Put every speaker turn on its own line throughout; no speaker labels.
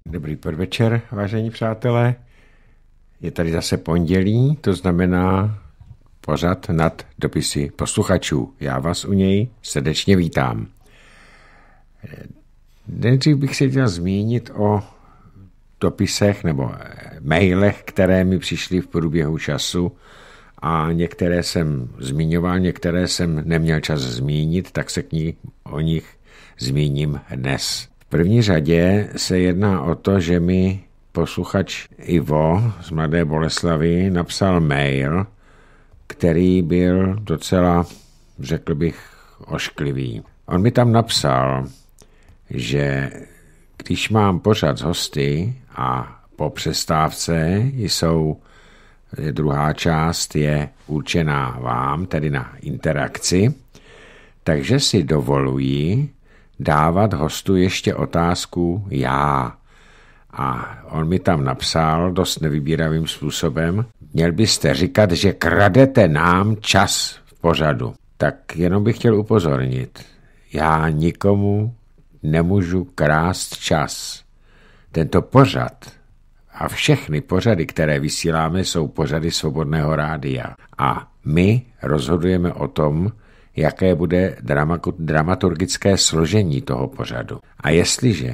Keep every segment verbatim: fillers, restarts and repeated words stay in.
Dobrý podvečer, vážení přátelé. Je tady zase pondělí, to znamená pořad nad dopisy posluchačů. Já vás u něj srdečně vítám. Nejdřív bych se chtěl zmínit o dopisech nebo mailech, které mi přišly v průběhu času a některé jsem zmiňoval, některé jsem neměl čas zmínit, tak se k ní, o nich zmíním dnes. V první řadě se jedná o to, že mi posluchač Ivo z Mladé Boleslavi napsal mail, který byl docela, řekl bych, ošklivý. On mi tam napsal, že když mám pořad s hosty a po přestávce jsou, druhá část je určená vám, tedy na interakci, takže si dovoluji dávat hostu ještě otázku já. A on mi tam napsal dost nevybíravým způsobem, měl byste říkat, že kradete nám čas v pořadu. Tak jenom bych chtěl upozornit, já nikomu nemůžu krást čas. Tento pořad a všechny pořady, které vysíláme, jsou pořady Svobodného rádia. A my rozhodujeme o tom, jaké bude dramaturgické složení toho pořadu. A jestliže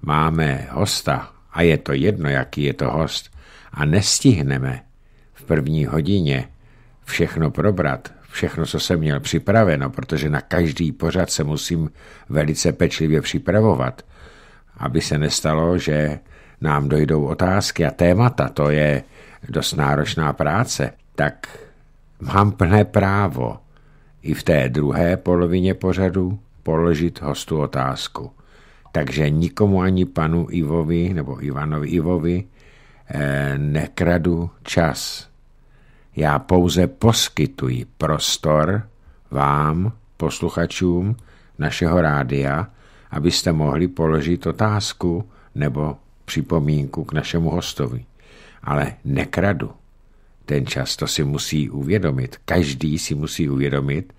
máme hosta, a je to jedno, jaký je to host, a nestihneme v první hodině všechno probrat, všechno, co jsem měl připraveno, protože na každý pořad se musím velice pečlivě připravovat, aby se nestalo, že nám dojdou otázky a témata, to je dost náročná práce, tak mám plné právo i v té druhé polovině pořadu položit hostu otázku. Takže nikomu ani panu Ivovi nebo Ivanovi Ivovi eh, nekradu čas. Já pouze poskytuji prostor vám, posluchačům našeho rádia, abyste mohli položit otázku nebo připomínku k našemu hostovi. Ale nekradu ten čas, to si musí uvědomit. Každý si musí uvědomit,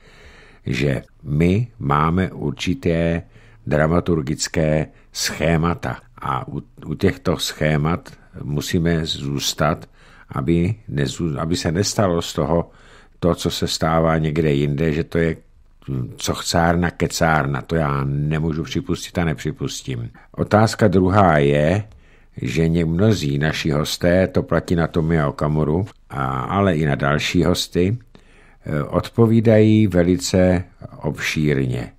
že my máme určité dramaturgické schémata a u, u těchto schémat musíme zůstat, aby, nezů, aby se nestalo z toho to, co se stává někde jinde, že to je cochcárna, kecárna. To já nemůžu připustit a nepřipustím. Otázka druhá je, že mnozí naši hosté, to platí na Tomia Okamuru, a, ale i na další hosty, odpovídají velice obšírně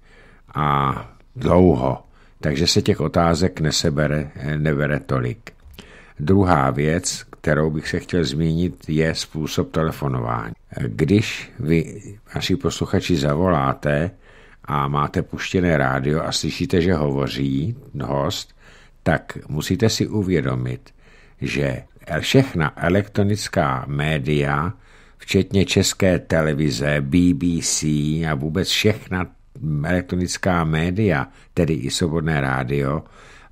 a dlouho, takže se těch otázek nesebere, nebere tolik. Druhá věc, kterou bych se chtěl zmínit, je způsob telefonování. Když vy, naši posluchači, zavoláte a máte puštěné rádio a slyšíte, že hovoří host, tak musíte si uvědomit, že všechna elektronická média, včetně České televize, B B C a vůbec všechna elektronická média, tedy i Svobodné rádio,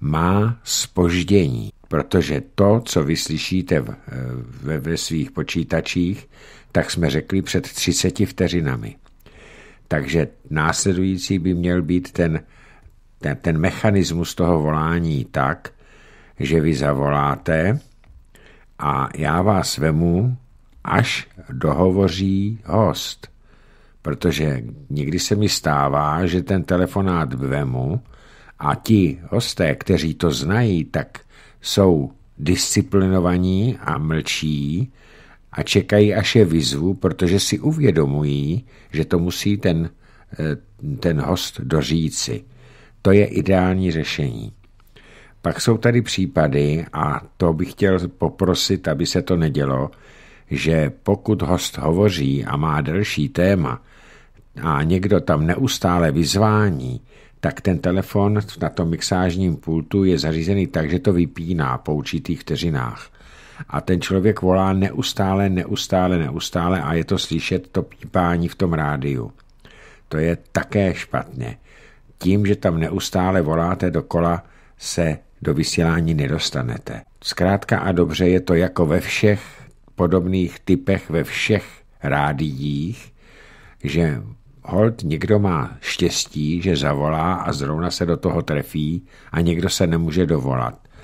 má zpoždění, protože to, co vy slyšíte v, ve, ve svých počítačích, tak jsme řekli před třiceti vteřinami. Takže následující by měl být ten, ten, ten mechanismus toho volání tak, že vy zavoláte a já vás vemu, až dohovoří host. Protože někdy se mi stává, že ten telefonát vemu a ti hosté, kteří to znají, tak jsou disciplinovaní a mlčí a čekají, až je vyzvu, protože si uvědomují, že to musí ten, ten host doříci. To je ideální řešení. Pak jsou tady případy, a to bych chtěl poprosit, aby se to nedělo, že pokud host hovoří a má delší téma a někdo tam neustále vyzvání, tak ten telefon na tom mixážním pultu je zařízený tak, že to vypíná po určitých vteřinách. A ten člověk volá neustále, neustále, neustále a je to slyšet to pípání v tom rádiu. To je také špatně. Tím, že tam neustále voláte dokola, se do vysílání nedostanete. Zkrátka a dobře je to jako ve všech podobných typech, ve všech rádiích, že holt někdo má štěstí, že zavolá a zrovna se do toho trefí a někdo se nemůže dovolat.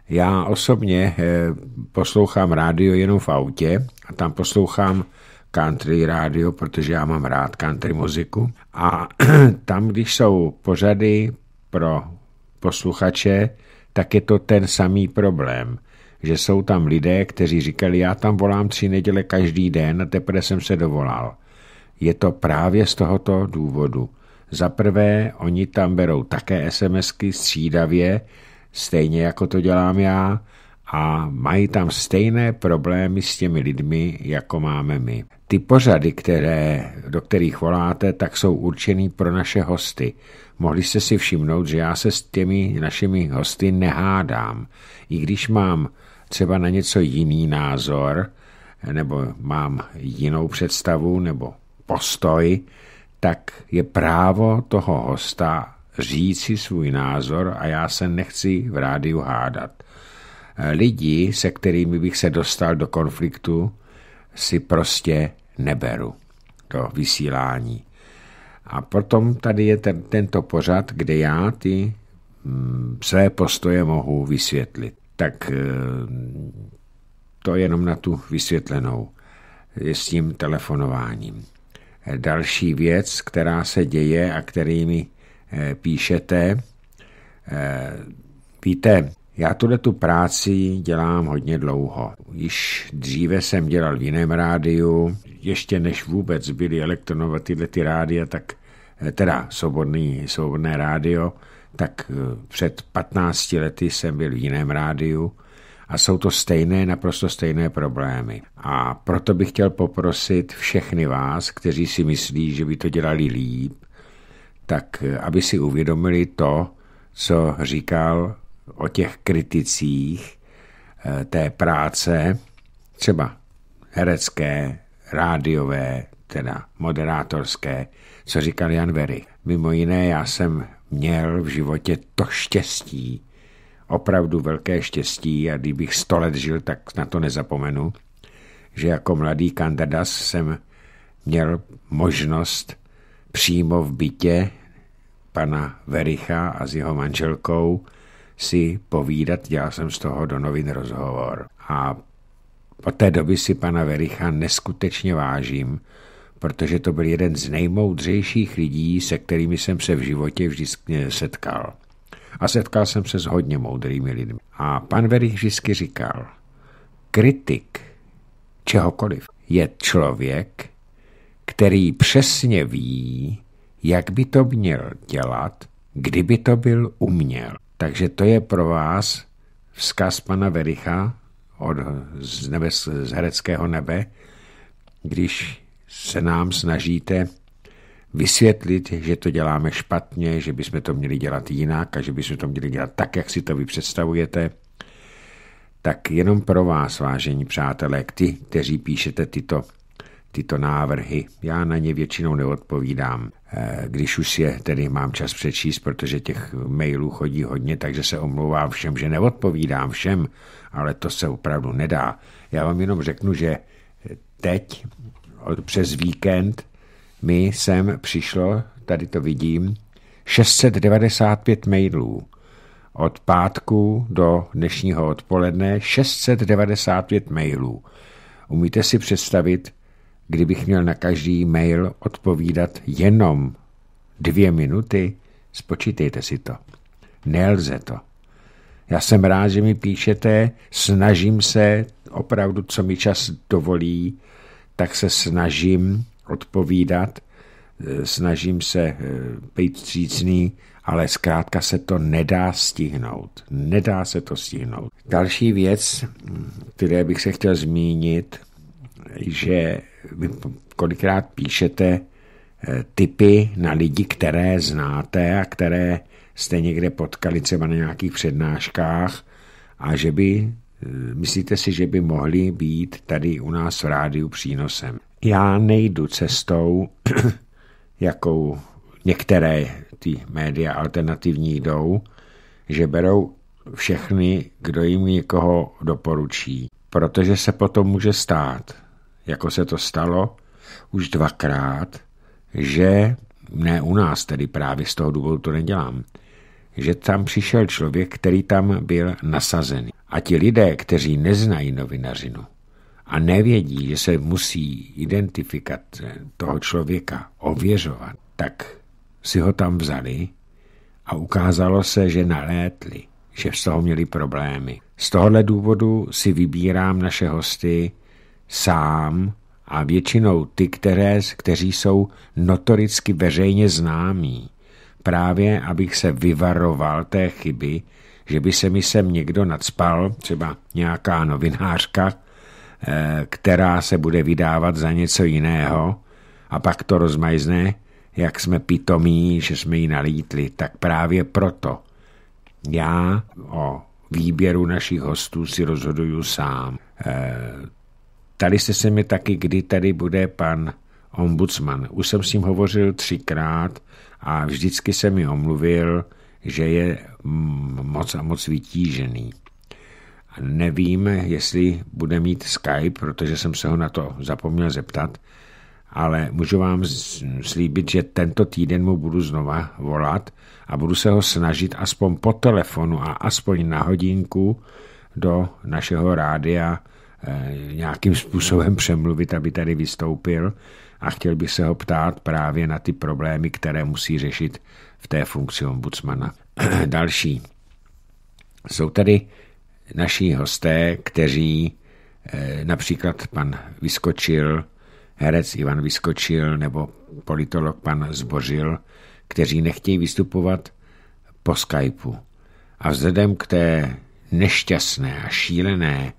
Já osobně poslouchám rádio jenom v autě a tam poslouchám country rádio, protože já mám rád country muziku. A tam, když jsou pořady pro posluchače, tak je to ten samý problém, že jsou tam lidé, kteří říkali, já tam volám tři neděle každý den a teprve jsem se dovolal. Je to právě z tohoto důvodu. Za prvé, oni tam berou také SMSky střídavě, stejně jako to dělám já, a mají tam stejné problémy s těmi lidmi, jako máme my. Ty pořady, které, do kterých voláte, tak jsou určený pro naše hosty. Mohli jste si všimnout, že já se s těmi našimi hosty nehádám. I když mám třeba na něco jiný názor, nebo mám jinou představu, nebo postoj, tak je právo toho hosta říci svůj názor a já se nechci v rádiu hádat. Lidi, se kterými bych se dostal do konfliktu, si prostě neberu do vysílání. A potom tady je ten, tento pořad, kde já ty mm, své postoje mohu vysvětlit. Tak to jenom na tu vysvětlenou je s tím telefonováním. Další věc, která se děje a kterými píšete, víte, já tuhletu práci dělám hodně dlouho. Již dříve jsem dělal v jiném rádiu, ještě než vůbec byly elektronové tyhle ty rádia, tak teda svobodný, svobodné rádio, tak před patnácti lety jsem byl v jiném rádiu a jsou to stejné, naprosto stejné problémy. A proto bych chtěl poprosit všechny vás, kteří si myslí, že by to dělali líp, tak aby si uvědomili to, co říkal o těch kriticích té práce, třeba herecké, rádiové, teda moderátorské, co říkal Jan Werich. Mimo jiné, já jsem měl v životě to štěstí, opravdu velké štěstí, a kdybych sto let žil, tak na to nezapomenu, že jako mladý kandidat jsem měl možnost přímo v bytě pana Wericha a s jeho manželkou si povídat, dělal jsem z toho do novin rozhovor. A od té doby si pana Wericha neskutečně vážím, protože to byl jeden z nejmoudřejších lidí, se kterými jsem se v životě vždycky setkal. A setkal jsem se s hodně moudrými lidmi. A pan Werich vždycky říkal, kritik čehokoliv je člověk, který přesně ví, jak by to měl dělat, kdyby to byl uměl. Takže to je pro vás vzkaz pana Wericha od, z, nebe, z hereckého nebe, když se nám snažíte vysvětlit, že to děláme špatně, že bychom to měli dělat jinak a že bychom to měli dělat tak, jak si to vy představujete, tak jenom pro vás, vážení přátelé, ty, kteří píšete tyto, tyto návrhy, já na ně většinou neodpovídám, když už je tedy mám čas přečíst, protože těch mailů chodí hodně, takže se omlouvám všem, že neodpovídám všem, ale to se opravdu nedá. Já vám jenom řeknu, že teď přes víkend mi sem přišlo, tady to vidím, šest set devadesát pět mailů. Od pátku do dnešního odpoledne šest set devadesát pět mailů. Umíte si představit, kdybych měl na každý mail odpovídat jenom dvě minuty? Spočítejte si to. Nelze to. Já jsem rád, že mi píšete, snažím se, opravdu, co mi čas dovolí, tak se snažím odpovídat, snažím se být vstřícný, ale zkrátka se to nedá stihnout. Nedá se to stihnout. Další věc, které bych se chtěl zmínit, že vy kolikrát píšete tipy na lidi, které znáte a které jste někde potkali třeba na nějakých přednáškách a že by, myslíte si, že by mohli být tady u nás v rádiu přínosem. Já nejdu cestou, jakou některé ty média alternativní jdou, že berou všechny, kdo jim někoho doporučí, protože se potom může stát, jako se to stalo už dvakrát, že ne u nás, tedy právě z toho důvodu to nedělám, že tam přišel člověk, který tam byl nasazený. A ti lidé, kteří neznají novinařinu a nevědí, že se musí identifikat toho člověka ověřovat, tak si ho tam vzali a ukázalo se, že nalétli, že z toho měli problémy. Z tohohle důvodu si vybírám naše hosty sám a většinou ty, které, kteří jsou notoricky veřejně známí. Právě, abych se vyvaroval té chyby, že by se mi sem někdo nacpal, třeba nějaká novinářka, která se bude vydávat za něco jiného a pak to rozmajzne, jak jsme pitomí, že jsme ji nalítli. Tak právě proto já o výběru našich hostů si rozhoduju sám. Tady jste se mi taky, kdy tady bude pan ombudsman. Už jsem s ním hovořil třikrát a vždycky se mi omluvil, že je moc a moc vytížený. Nevím, jestli bude mít Skype, protože jsem se ho na to zapomněl zeptat, ale můžu vám slíbit, že tento týden mu budu znova volat a budu se ho snažit aspoň po telefonu a aspoň na hodinku do našeho rádia nějakým způsobem přemluvit, aby tady vystoupil a chtěl bych se ho ptát právě na ty problémy, které musí řešit v té funkci ombudsmana. Další. Jsou tady naši hosté, kteří například pan Vyskočil, herec Ivan Vyskočil nebo politolog pan Zbořil, kteří nechtějí vystupovat po Skypeu. A vzhledem k té nešťastné a šílené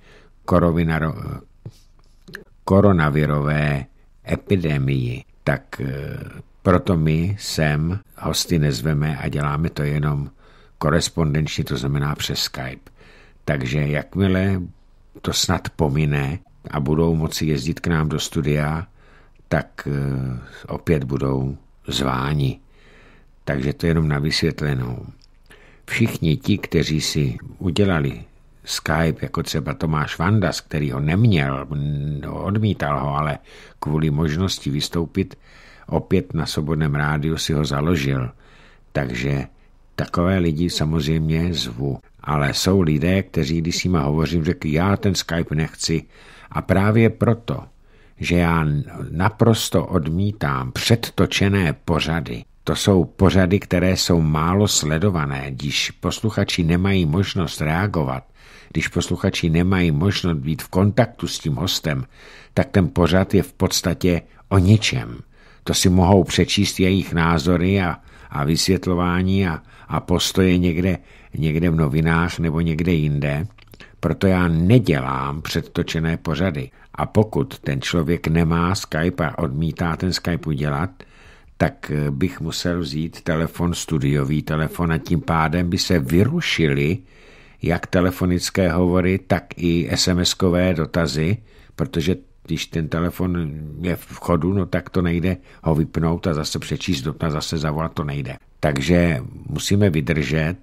koronavirové epidemii, tak proto my sem hosty nezveme a děláme to jenom korespondenčně, to znamená přes Skype. Takže jakmile to snad pomine a budou moci jezdit k nám do studia, tak opět budou zváni. Takže to jenom na vysvětlenou. Všichni ti, kteří si udělali Skype, jako třeba Tomáš Vandas, který ho neměl, odmítal ho, ale kvůli možnosti vystoupit opět na Svobodném rádiu si ho založil. Takže takové lidi samozřejmě zvu. Ale jsou lidé, kteří, když s nima hovořím, řekli, já ten Skype nechci. A právě proto, že já naprosto odmítám předtočené pořady. To jsou pořady, které jsou málo sledované, když posluchači nemají možnost reagovat, když posluchači nemají možnost být v kontaktu s tím hostem, tak ten pořad je v podstatě o ničem. To si mohou přečíst jejich názory a, a vysvětlování a, a postoje někde, někde v novinách nebo někde jinde. Proto já nedělám předtočené pořady. A pokud ten člověk nemá Skype a odmítá ten Skype udělat, tak bych musel vzít telefon, studiový telefon a tím pádem by se vyrušily jak telefonické hovory, tak i SMSkové dotazy, protože když ten telefon je v chodu, no tak to nejde ho vypnout a zase přečíst dotaz, zase zavolat, to nejde. Takže musíme vydržet.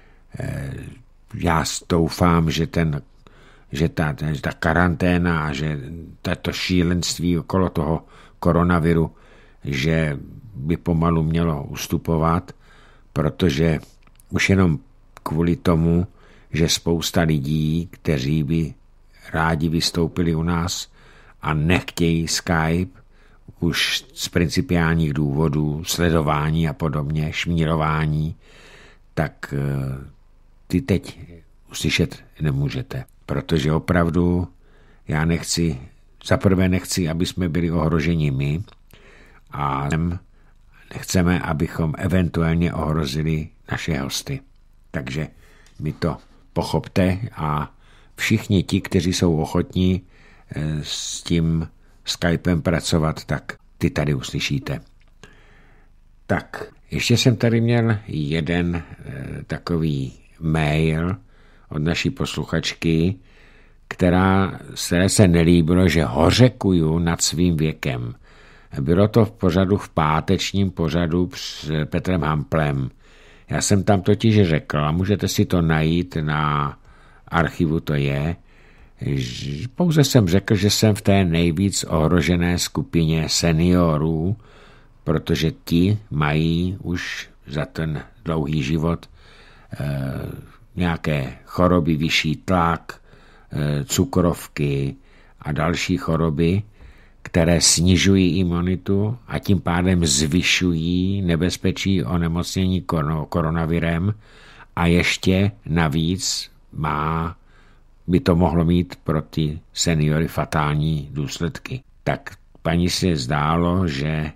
Já doufám, že, ten, že ta, ta karanténa a že tato šílenství okolo toho koronaviru, že by pomalu mělo ustupovat, protože už jenom kvůli tomu, že spousta lidí, kteří by rádi vystoupili u nás a nechtějí Skype, už z principiálních důvodů, sledování a podobně, šmírování, tak ty teď uslyšet nemůžete. Protože opravdu já nechci, zaprvé nechci, aby jsme byli ohroženi my a nechceme, abychom eventuálně ohrozili naše hosty. Takže mi to pochopte a všichni ti, kteří jsou ochotní s tím Skypem pracovat, tak ty tady uslyšíte. Tak, ještě jsem tady měl jeden takový mail od naší posluchačky, která, které se nelíbilo, že hořekuju nad svým věkem. Bylo to v pořadu, v pátečním pořadu s Petrem Hamplem. Já jsem tam totiž řekl, a můžete si to najít na archivu, to je, pouze jsem řekl, že jsem v té nejvíc ohrožené skupině seniorů, protože ti mají už za ten dlouhý život nějaké choroby, vyšší tlak, cukrovky a další choroby, které snižují imunitu a tím pádem zvyšují nebezpečí onemocnění koronavirem a ještě navíc má, by to mohlo mít pro ty seniory fatální důsledky. Tak paní si zdálo, že,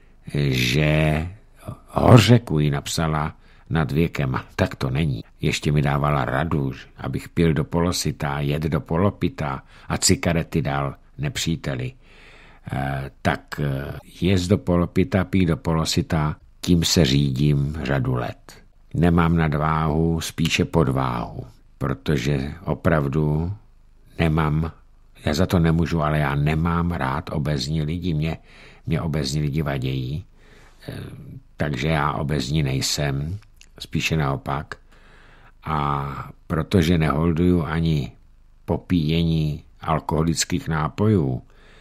že Hořeku ji napsala nad věkem. Tak to není. Ještě mi dávala radu, abych pil do polosita, jed do polopita a cigarety dal nepříteli. E, tak jez do polopita, pí do polosita, tím se řídím řadu let. Nemám nadváhu, spíše podváhu, protože opravdu nemám, já za to nemůžu, ale já nemám rád obézní lidi. Mě, mě obézní lidi vadějí, e, takže já obézní nejsem, spíše naopak. A protože neholduju ani popíjení alkoholických nápojů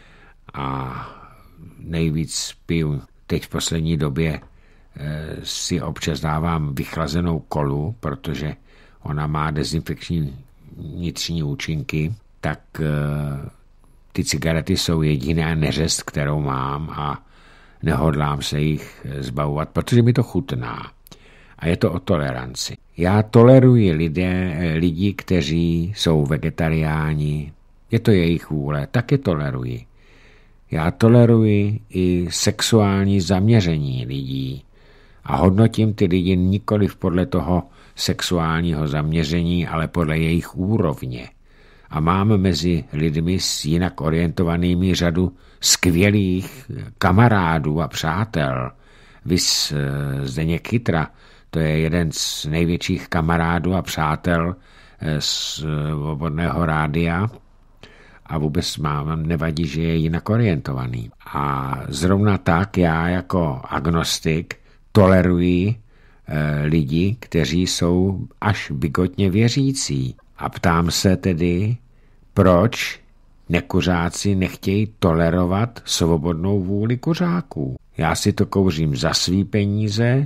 a nejvíc piju, teď v poslední době e, si občas dávám vychlazenou kolu, protože ona má dezinfekční vnitřní účinky, tak e, ty cigarety jsou jediná neřest, kterou mám a nehodlám se jich zbavovat, protože mi to chutná. A je to o toleranci. Já toleruji lidé, lidi, kteří jsou vegetariáni. Je to jejich vůle, tak je toleruji. Já toleruji i sexuální zaměření lidí a hodnotím ty lidi nikoliv podle toho sexuálního zaměření, ale podle jejich úrovně. A mám mezi lidmi s jinak orientovanými řadu skvělých kamarádů a přátel. Vys Zdeněk Chytra, to je jeden z největších kamarádů a přátel z Svobodného rádia a vůbec mám, nevadí, že je jinak orientovaný. A zrovna tak já jako agnostik toleruji e, lidi, kteří jsou až bigotně věřící. A ptám se tedy, proč nekuřáci nechtějí tolerovat svobodnou vůli kuřáků. Já si to kouřím za svý peníze,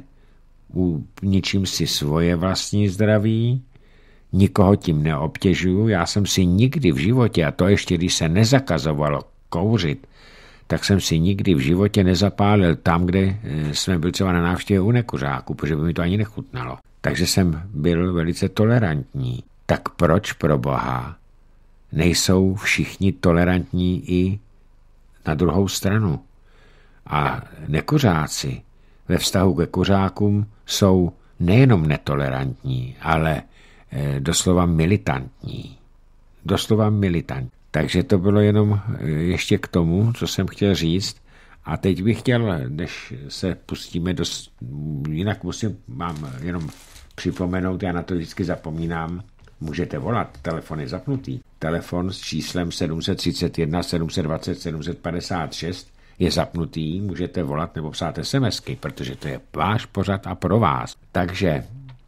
ničím si svoje vlastní zdraví, nikoho tím neobtěžuju. Já jsem si nikdy v životě, a to ještě když se nezakazovalo kouřit, tak jsem si nikdy v životě nezapálil tam, kde jsme byli třeba na návštěvě u nekuřáků, protože by mi to ani nechutnalo. Takže jsem byl velice tolerantní. Tak proč pro Boha nejsou všichni tolerantní i na druhou stranu? A nekuřáci ve vztahu ke kuřákům jsou nejenom netolerantní, ale e, doslova militantní. Doslova militantní. Takže to bylo jenom ještě k tomu, co jsem chtěl říct. A teď bych chtěl, než se pustíme do... Jinak musím, mám jenom připomenout, já na to vždycky zapomínám, můžete volat, telefon je zapnutý. Telefon s číslem sedm set třicet jedna sedm set dvacet sedm set padesát šest je zapnutý, můžete volat nebo psát SMSky, protože to je váš pořad a pro vás. Takže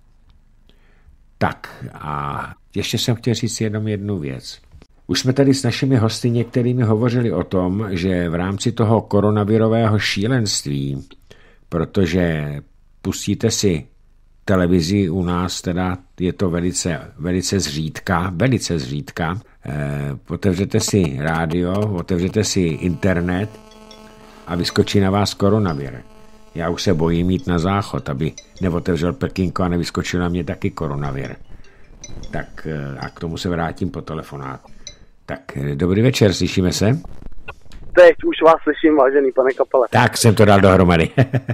tak a ještě jsem chtěl říct jenom jednu věc. Už jsme tady s našimi hosty některými hovořili o tom, že v rámci toho koronavirového šílenství, protože pustíte si televizi u nás, teda je to velice, velice zřídka, velice zřídka, e, otevřete si rádio, otevřete si internet a vyskočí na vás koronavir. Já už se bojím jít na záchod, aby neotevřel Pekinko a nevyskočil na mě taky koronavir. Tak e, a k tomu se vrátím po telefonátu. Tak dobrý večer, slyšíme se?
Teď už vás slyším, vážený pane Kapele.
Tak jsem to dal dohromady.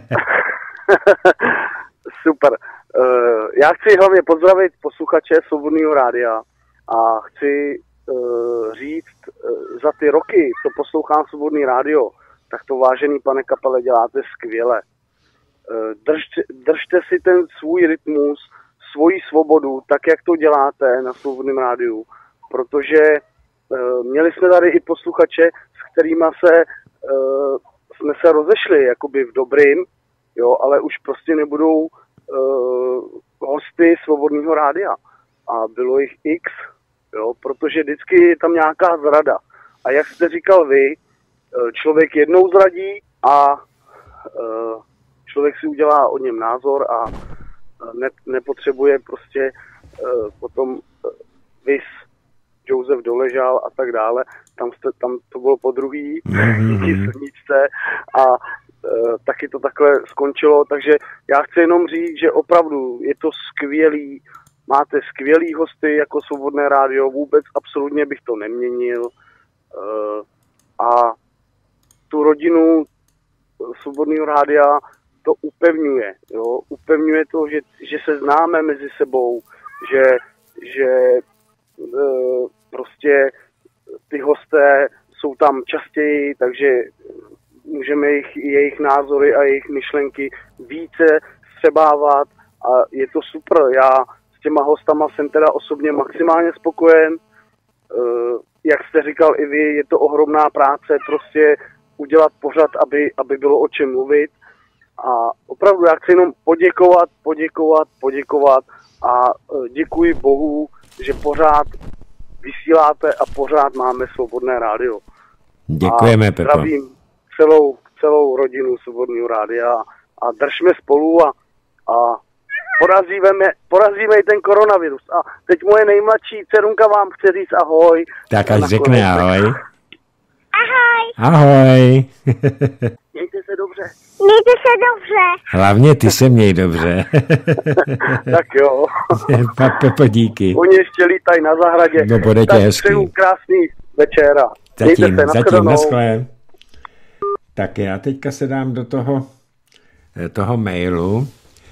Super. Uh, já chci hlavně pozdravit posluchače Svobodného rádia a chci uh, říct, uh, za ty roky, co poslouchám Svobodný rádio, tak to, vážený pane Kapele, děláte skvěle. Uh, držte, držte si ten svůj rytmus, svoji svobodu, tak jak to děláte na Svobodném rádiu, protože uh, měli jsme tady i posluchače, s kterými se, uh, jsme se rozešli jakoby v dobrým, jo, ale už prostě nebudou Uh, hosty Svobodného rádia. A bylo jich x, jo, protože vždycky je tam nějaká zrada. A jak jste říkal vy, člověk jednou zradí a uh, člověk si udělá o něm názor a uh, ne, nepotřebuje prostě uh, potom uh, vys Josef Doležal a tak dále, tam, jste, tam to bylo po druhý díky Sluníčce a uh, taky to takhle skončilo, takže já chci jenom říct, že opravdu je to skvělý, máte skvělý hosty jako Svobodné rádio, vůbec absolutně bych to neměnil uh, a tu rodinu Svobodného rádia to upevňuje, jo? Upevňuje to, že, že se známe mezi sebou, že, že uh, prostě ty hosté jsou tam častěji, takže můžeme jejich, jejich názory a jejich myšlenky více střebávat a je to super. Já s těma hostama jsem teda osobně maximálně spokojen. Uh, jak jste říkal i vy, je to ohromná práce prostě udělat pořad, aby, aby bylo o čem mluvit. A opravdu já chci jenom poděkovat, poděkovat, poděkovat a uh, děkuji Bohu, že pořád vysíláte a pořád máme Svobodné rádio.
Děkujeme, Pepo.
Zdravím celou, celou rodinu Svobodného rádia a držme spolu a, a porazíme, porazíme i ten koronavirus. A teď moje nejmladší dcerunka vám chce říct ahoj.
Tak ať řekne ahoj.
Ahoj.
Ahoj.
Mějte se dobře.
Mějte se dobře.
Hlavně ty se měj dobře.
Tak jo.
Pepo, díky.
Oni ještě lítají na zahradě.
No, bude tě hezký.
Přeju krásný večera.
Zatím, zatím naschle. Tak já teďka se dám do toho, toho mailu.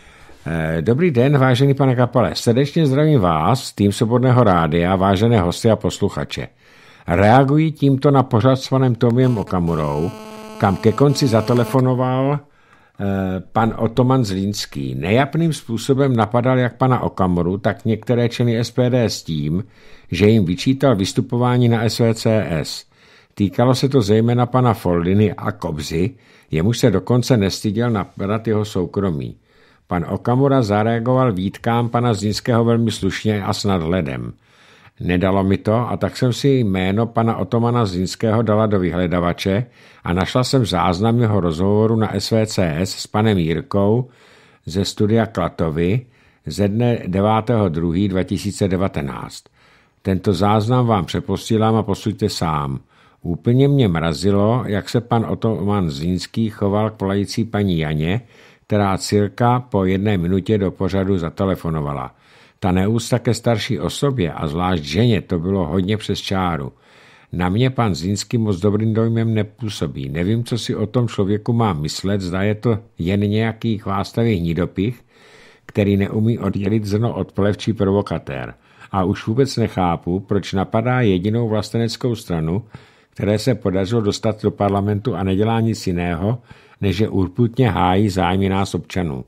Dobrý den, vážený pane Kapale. Srdečně zdravím vás, tým Svobodného rádia, vážené hosty a posluchače. Reagují tímto na pořad s panem Tomiem Okamurou, kam ke konci zatelefonoval eh, pan Otoman Zlínský. Nejapným způsobem napadal jak pana Okamuru, tak některé členy S P D s tím, že jim vyčítal vystupování na S V C S. Týkalo se to zejména pana Foldiny a Kobzy, jemuž se dokonce nestyděl napadat jeho soukromí. Pan Okamura zareagoval výtkám pana Zlínského velmi slušně a s nadhledem. Nedalo mi to a tak jsem si jméno pana Otomana Zlínského dala do vyhledavače a našla jsem záznam jeho rozhovoru na S V C S s panem Jirkou ze studia Klatovy ze dne devátého druhého dva tisíce devatenáct. Tento záznam vám přeposílám a posuďte sám. Úplně mě mrazilo, jak se pan Otoman Zlínský choval k volající paní Janě, která cirka po jedné minutě do pořadu zatelefonovala. Ta neúcta ke starší osobě a zvlášť ženě to bylo hodně přes čáru. Na mě pan Zlínský moc dobrým dojmem nepůsobí. Nevím, co si o tom člověku má myslet, zda je to jen nějaký chvástavý hnidopich, který neumí oddělit zrno od plev či provokatér. A už vůbec nechápu, proč napadá jedinou vlasteneckou stranu, které se podařilo dostat do parlamentu a nedělá nic jiného, než že urputně hájí zájmy nás občanů.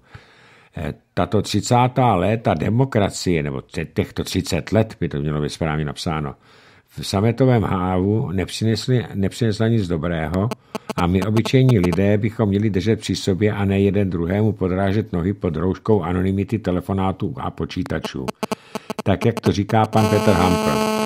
Tato třicátá léta demokracie, nebo těchto třicet let, by to mělo být správně napsáno, v sametovém hávu nepřinesli, nepřinesla nic dobrého a my obyčejní lidé bychom měli držet při sobě a ne jeden druhému podrážet nohy pod rouškou anonymity telefonátů a počítačů. Tak, jak to říká pan Petr Hampl.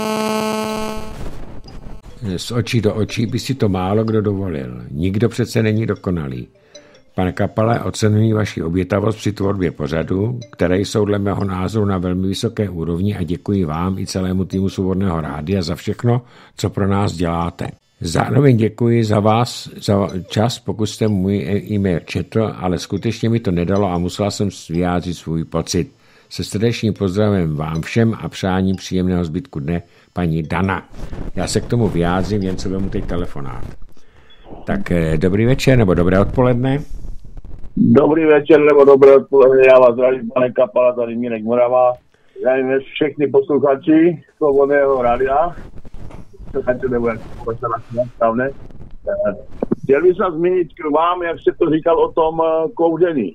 Z očí do očí by si to málo kdo dovolil. Nikdo přece není dokonalý. Pane Kapale, oceňuji vaši obětavost při tvorbě pořadu, které jsou dle mého názoru na velmi vysoké úrovni a děkuji vám i celému týmu Svobodného rádia za všechno, co pro nás děláte. Zároveň děkuji za vás, za čas, pokud jste můj e-mail četl, ale skutečně mi to nedalo a musela jsem vyjádřit svůj pocit. Se srdečným pozdravem vám všem a přáním příjemného zbytku dne, paní Dana. Já se k tomu vyjádřím, jen co vemu teď telefonát. Tak dobrý večer nebo dobré odpoledne.
Dobrý večer nebo dobré odpoledne, já vás zdravím, pane Kapala, tady Mínek Morava. Zdravím všechny posluchači Svobodného rádia. Chtěl bych se zmínit k vám, jak jste to říkal o tom kouření.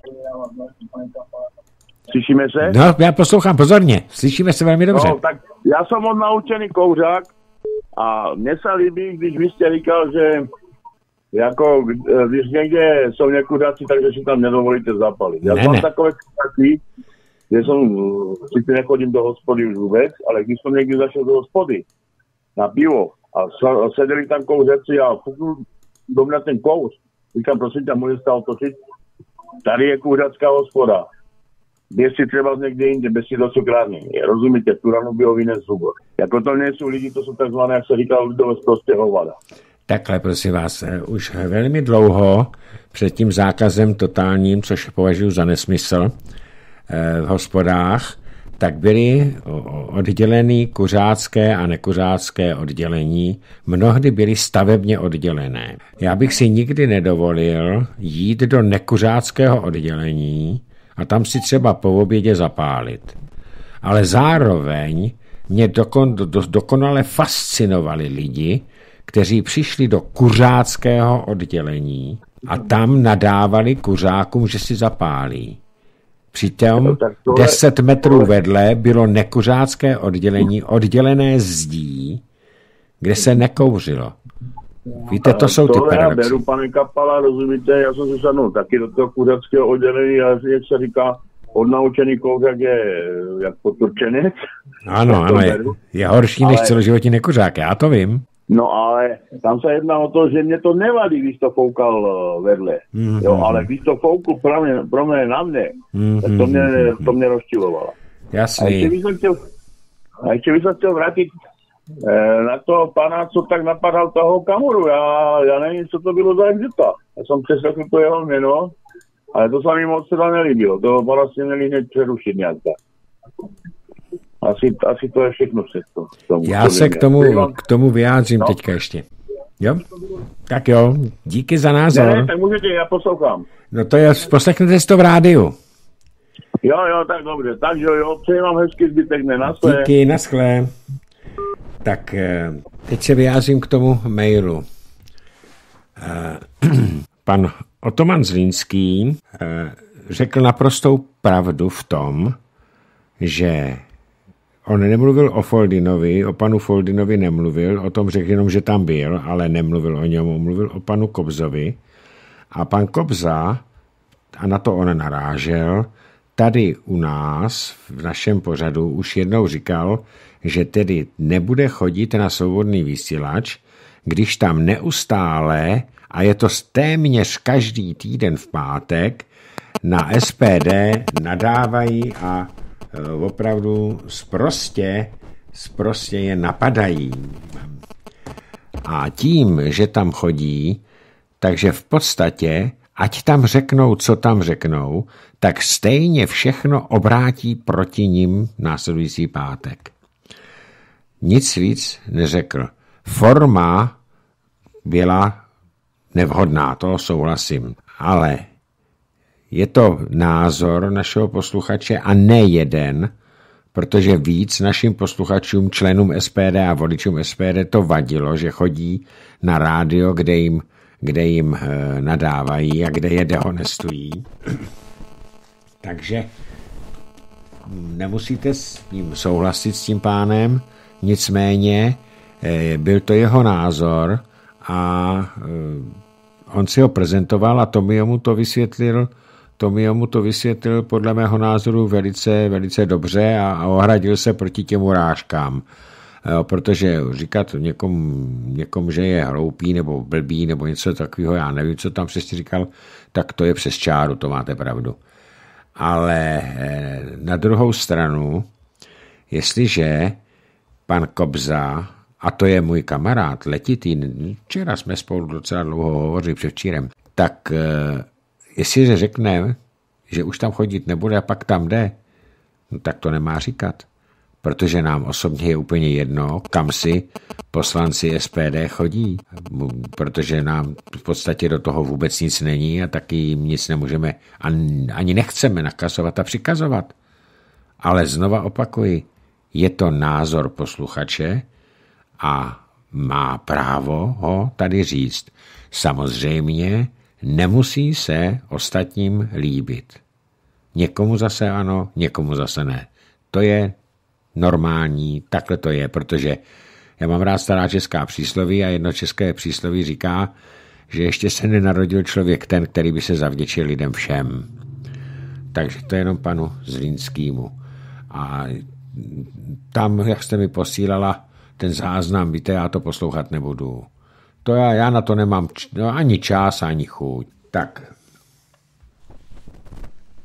Slyšíme se?
No, já poslouchám pozorně, slyšíme se velmi dobře.
No, tak já jsem od naučený kouřák a mně se líbí, když vy jste říkal, že jako, když někde jsou nekuřáci, takže si tam nedovolíte zapalit. Já
ne,
mám
ne.
takové kuřáky, že jsem, sice nechodím do hospody už vůbec, ale když jsem někdy zašel do hospody na pivo a seděli tam kouřeci a fuknu do mě ten kouř, říkám, prosím tě, můžete se otočit, tady je kuřácká hospoda. běž si třeba někde jinde, běž si do cukrárny. Rozumíte, tu ranu by ho vynes zubor. Jako to nejsou lidi, to jsou takzvané, jak se říká, lidové prostě hovada.
Takhle, prosím vás, už velmi dlouho před tím zákazem totálním, což považuji za nesmysl, v hospodách, tak byly oddělený kuřácké a nekuřácké oddělení, mnohdy byly stavebně oddělené. Já bych si nikdy nedovolil jít do nekuřáckého oddělení a tam si třeba po obědě zapálit. Ale zároveň mě dokon, do, dokonale fascinovali lidi, kteří přišli do kuřáckého oddělení a tam nadávali kuřákům, že si zapálí. Přitom deset metrů vedle bylo nekuřácké oddělení, oddělené zdí, kde se nekouřilo. Víte, to jsou ty paradoxy.
Já beru, pane Kapala, rozumíte, já jsem se sadnul taky do toho kuřáckého oddělení, a jak se říká, odnaučený kouřák je jak poturčenec.
Ano, ano, je, je horší než ale, celoživotní nekuřák, já to vím.
No ale tam se jedná o to, že mě to nevadí, když to foukal vedle. Mm-hmm. Jo, ale když to foukl pro mě, pro mě na mě, mm-hmm. tak to mě, to mě rozčilovalo.
Jasný.
A ještě bych se chtěl, a ještě bych se chtěl vrátit eh, na toho pana, co tak napadal toho Kamuru. Já, já nevím, co to bylo za exita. Já jsem přeslechl to jeho jméno, ale to se mi moc teda nelíbilo. To vlastně měli hned přerušit nějak. Asi, asi to je všechno všechno.
Já se k tomu, k tomu vyjádřím no. teďka ještě. Jo? Tak jo, díky za názor.
Ne, ne, tak můžete, já poslouchám.
No to je, poslechněte si to v rádiu.
Jo, jo, tak dobře. Takže jo, přeji vám hezký zbytek dne. Naschle.
Díky, naschle. Tak teď se vyjádřím k tomu mailu. Pan Otoman Zlínský řekl naprostou pravdu v tom, že on nemluvil o Foldinovi, o panu Foldinovi nemluvil, o tom řekl jenom, že tam byl, ale nemluvil o něm, mluvil o panu Kobzovi. A pan Kobza, a na to on narážel, tady u nás, v našem pořadu, už jednou říkal, že tedy nebude chodit na svobodný vysílač, když tam neustále, a je to téměř každý týden v pátek, na S P D nadávají a opravdu sprostě, sprostě je napadají. A tím, že tam chodí, takže v podstatě, ať tam řeknou, co tam řeknou, tak stejně všechno obrátí proti nim následující pátek. Nic víc neřekl. Forma byla nevhodná, to souhlasím, ale je to názor našeho posluchače a ne jeden, protože víc našim posluchačům, členům S P D a voličům S P D to vadilo, že chodí na rádio, kde jim, kde jim nadávají a kde je dehonestují. Takže nemusíte s ním souhlasit s tím pánem, nicméně byl to jeho názor a on si ho prezentoval a Tomio mu to vysvětlil Tomio mu to vysvětlil podle mého názoru velice, velice dobře a, a ohradil se proti těm urážkám. Jo, protože říkat někomu, někomu, že je hloupý nebo blbý nebo něco takového, já nevím, co tam přesně říkal, tak to je přes čáru, to máte pravdu. Ale na druhou stranu, jestliže pan Kobza, a to je můj kamarád letitý, včera jsme spolu docela dlouho hovořili předvčírem, tak jestliže řekne, že už tam chodit nebude a pak tam jde, no tak to nemá říkat. Protože nám osobně je úplně jedno, kam si poslanci S P D chodí. Protože nám v podstatě do toho vůbec nic není a taky jim nic nemůžeme, ani nechceme nakazovat a přikazovat. Ale znova opakuji, je to názor posluchače a má právo ho tady říct. Samozřejmě nemusí se ostatním líbit. Někomu zase ano, někomu zase ne. To je normální, takhle to je, protože já mám rád stará česká přísloví a jedno české přísloví říká, že ještě se nenarodil člověk ten, který by se zavděčil lidem všem. Takže to je jenom panu Zlínskýmu. A tam, jak jste mi posílala ten záznam, víte, já to poslouchat nebudu. To já, já na to nemám č- no, ani čas, ani chuť. Tak.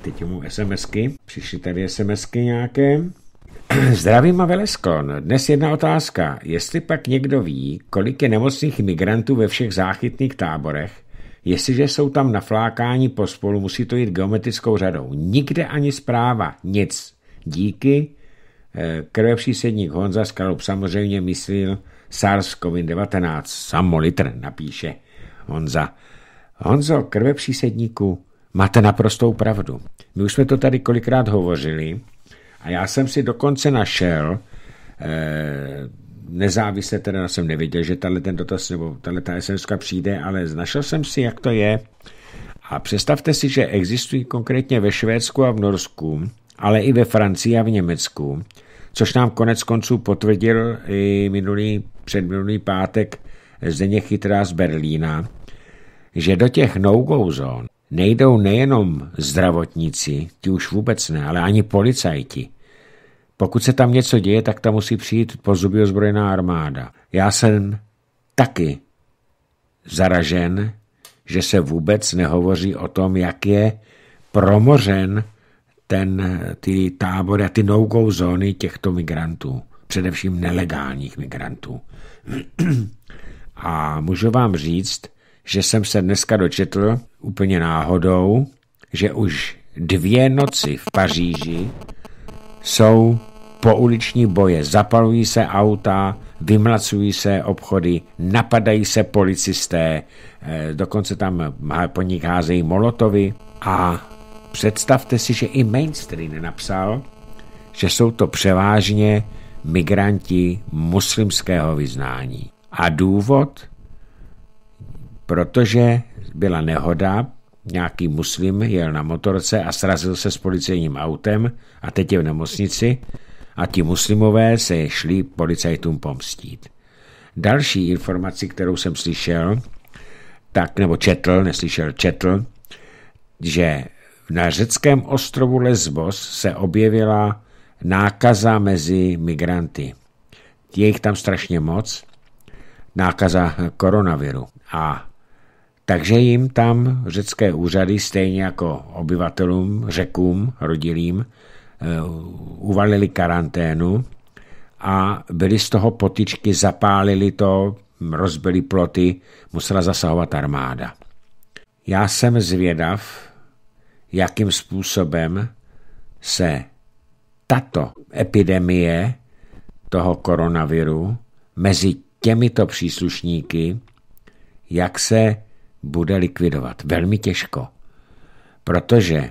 teď mu SMSky, přišly tady SMSky nějaké. Zdravím a velesklon. Dnes jedna otázka. Jestli pak někdo ví, kolik je nemocných migrantů ve všech záchytných táborech, jestliže jsou tam naflákáni pospolu, musí to jít geometrickou řadou. Nikde ani zpráva, nic. Díky. Krvepřísedník Honza Skalup samozřejmě myslil SARS-CoV devatenáct. Samolitr, napíše Honza. Honzo, krvepřísedníku, máte naprostou pravdu. My už jsme to tady kolikrát hovořili a já jsem si dokonce našel, eh, nezávisle teda jsem nevěděl, že tahle ten dotaz nebo tahle ta SMSka přijde, ale našel jsem si, jak to je. A představte si, že existují konkrétně ve Švédsku a v Norsku, ale i ve Francii a v Německu, což nám konec konců potvrdil i minulý, předminulý pátek Zdeněk Chytrá z Berlína, že do těch no-go zón nejdou nejenom zdravotníci, ti už vůbec ne, ale ani policajti. Pokud se tam něco děje, tak tam musí přijít po zuby ozbrojená armáda. Já jsem taky zaražen, že se vůbec nehovoří o tom, jak je promořen ten, ty tábory a ty no-go zóny těchto migrantů, především nelegálních migrantů. A můžu vám říct, že jsem se dneska dočetl úplně náhodou, že už dvě noci v Paříži jsou pouliční boje, zapalují se auta, vymlacují se obchody, napadají se policisté, dokonce tam po nich házejí molotovy a představte si, že i mainstream napsal, že jsou to převážně migranti muslimského vyznání. A důvod? Protože byla nehoda, nějaký muslim jel na motorce a srazil se s policejním autem a teď je v nemocnici a ti muslimové se šli policajtům pomstít. Další informaci, kterou jsem slyšel, tak, nebo četl, neslyšel, četl, že na řeckém ostrovu Lesbos se objevila nákaza mezi migranty. Je jich tam strašně moc, nákaza koronaviru. A takže jim tam řecké úřady, stejně jako obyvatelům, Řekům, rodilým, uvalili karanténu a byli z toho potyčky, zapálili to, rozbili ploty, musela zasahovat armáda. Já jsem zvědav, jakým způsobem se tato epidemie toho koronaviru mezi těmito příslušníky, jak se bude likvidovat. Velmi těžko. Protože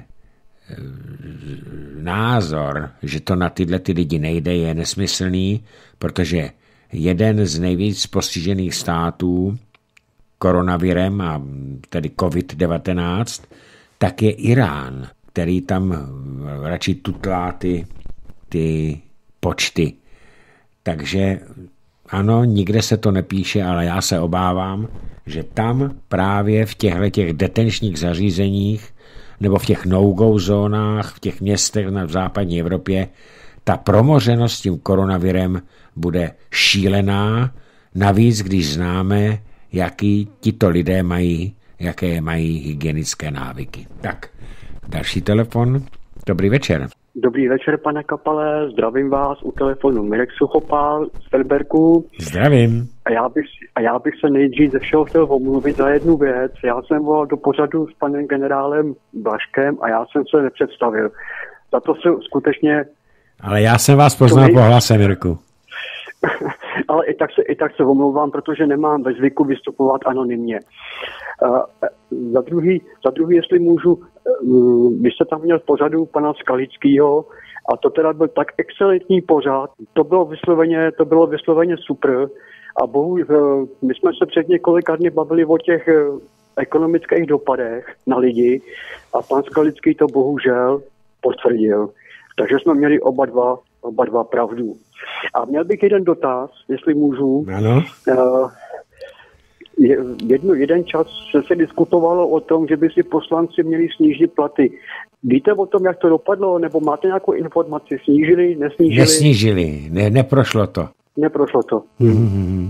názor, že to na tyhle ty lidi nejde, je nesmyslný, protože jeden z nejvíc postižených států koronavirem, a tedy covid devatenáct, tak je Irán, který tam radši tutlá ty, ty počty. Takže ano, nikde se to nepíše, ale já se obávám, že tam právě v těchto těch detenčních zařízeních nebo v těch no-go zónách, v těch městech v západní Evropě, ta promořenost tím koronavirem bude šílená, navíc když známe, jaký tito lidé mají, jaké mají hygienické návyky. Tak, další telefon. Dobrý večer.
Dobrý večer, pane Kapale, zdravím vás u telefonu Mirek Suchopál z Felberku.
Zdravím.
A já, bych, a já bych se nejdřív ze všeho chtěl omluvit za jednu věc. Já jsem volal do pořadu s panem generálem Blažkem a já jsem se nepředstavil. Za to se skutečně...
Ale já jsem vás poznal nej... po hlase, Mirku.
Ale i tak, se, i tak se omlouvám, protože nemám ve zvyku vystupovat anonymně. Uh, za, druhý, za druhý, jestli můžu, uh, vy jste tam měl v pořadu pana Skalického a to teda byl tak excelentní pořad, to bylo vysloveně, to bylo vysloveně super a bohužel, uh, my jsme se před několika dny bavili o těch uh, ekonomických dopadech na lidi a pan Skalický to bohužel potvrdil. Takže jsme měli oba dva, oba dva pravdu. A měl bych jeden dotaz, jestli můžu.
Ano.
Uh, jedno, jeden čas se, se diskutovalo o tom, že by si poslanci měli snížit platy. Víte o tom, jak to dopadlo, nebo máte nějakou informaci? Snížili, nesnížili?
Nesnížili, ne, neprošlo to.
Neprošlo to.
Mm-hmm.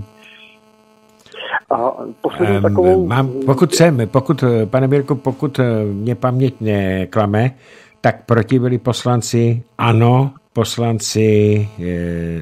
A poslední um,
takovou... Mám, pokud jsem, pokud, pane Mirko, pokud mě paměť neklame, tak proti byli poslanci ANO, poslanci eh,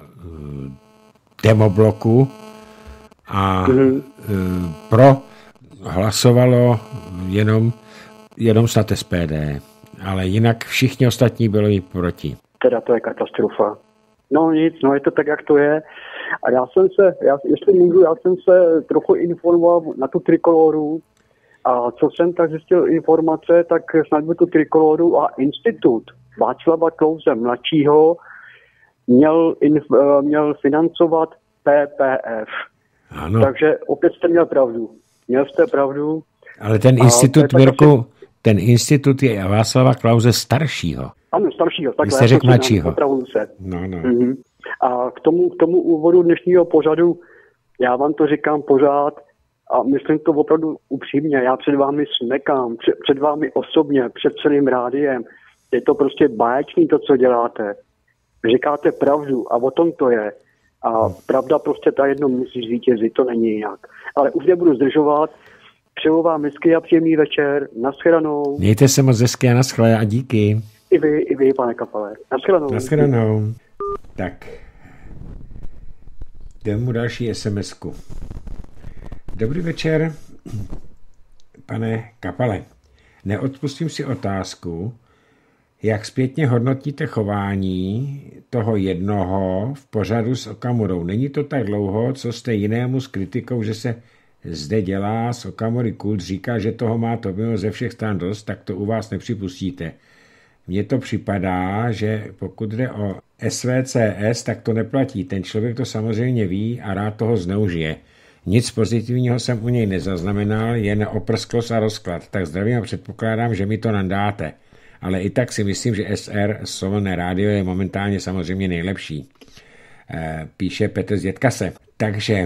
demobloku a mm. eh, pro hlasovalo jenom, jenom snad S P D, ale jinak všichni ostatní byli proti.
Teda to je katastrofa. No nic, no je to tak, jak to je. A já jsem se, já, jestli můžu, já jsem se trochu informoval na tu trikoloru a co jsem tak zjistil informace, tak snad by tu trikoloru a institut Václava Klause mladšího měl, inf, měl financovat P P F.
Ano.
Takže opět jste měl pravdu. Měl jste pravdu.
Ale ten institut, Mirku, ten institut je Václava Klause staršího.
Ano, staršího.
Vy jste řekl mladšího.
Se.
No, no.
Mm-hmm. A k tomu, k tomu úvodu dnešního pořadu, já vám to říkám pořád a myslím to opravdu upřímně. Já před vámi smekám, před, před vámi osobně, před celým rádiem. Je to prostě báječný to, co děláte. Říkáte pravdu a o tom to je. A pravda prostě ta jedno musí zvítězit, to není jinak. Ale už nebudu zdržovat. Přeju vám hezký a příjemný večer. Naschledanou.
Mějte se moc hezky a naschle a díky.
I vy, i vy, pane Kapale. Naschledanou.
Naschledanou. Tak. Jdem mu další SMSku. Dobrý večer, pane Kapale. Neodpustím si otázku, jak zpětně hodnotíte chování toho jednoho v pořadu s Okamurou. Není to tak dlouho, co jste jinému s kritikou, že se zde dělá z Okamury kult, říká, že toho má Tomio ze všech stran dost, tak to u vás nepřipustíte. Mně to připadá, že pokud jde o S V C S, tak to neplatí. Ten člověk to samozřejmě ví a rád toho zneužije. Nic pozitivního jsem u něj nezaznamenal, jen oprsklost a rozklad. Tak zdravím a předpokládám, že mi to nadáte. Ale i tak si myslím, že S R, Svobodné rádio, je momentálně samozřejmě nejlepší. Píše Petr z Dětkase. Takže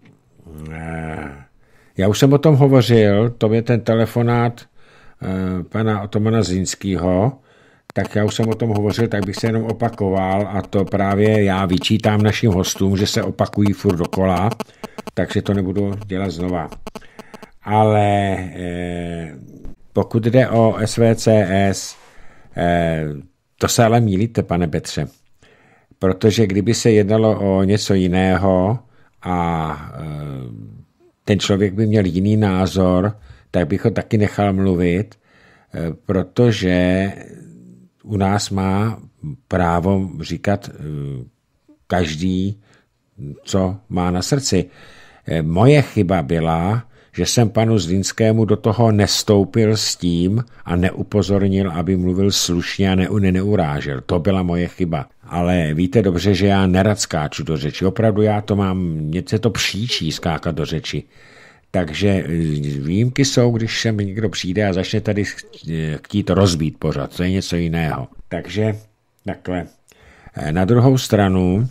já už jsem o tom hovořil, to je ten telefonát pana Otomana Zlínského, tak já už jsem o tom hovořil, tak bych se jenom opakoval a to právě já vyčítám našim hostům, že se opakují furt dokola, takže to nebudu dělat znova. Ale eh, pokud jde o S V C S, eh, to se ale mýlíte, pane Petře, protože kdyby se jednalo o něco jiného a eh, ten člověk by měl jiný názor, tak bych ho taky nechal mluvit, eh, protože u nás má právo říkat každý, co má na srdci. Moje chyba byla, že jsem panu Zlínskému do toho nestoupil s tím a neupozornil, aby mluvil slušně a ne, ne, neurážel. To byla moje chyba. Ale víte dobře, že já nerad skáču do řeči. Opravdu já to mám, mě se to příčí skákat do řeči. Takže výjimky jsou, když sem někdo přijde a začne tady chtít rozbít pořad. To je něco jiného. Takže takhle. Na druhou stranu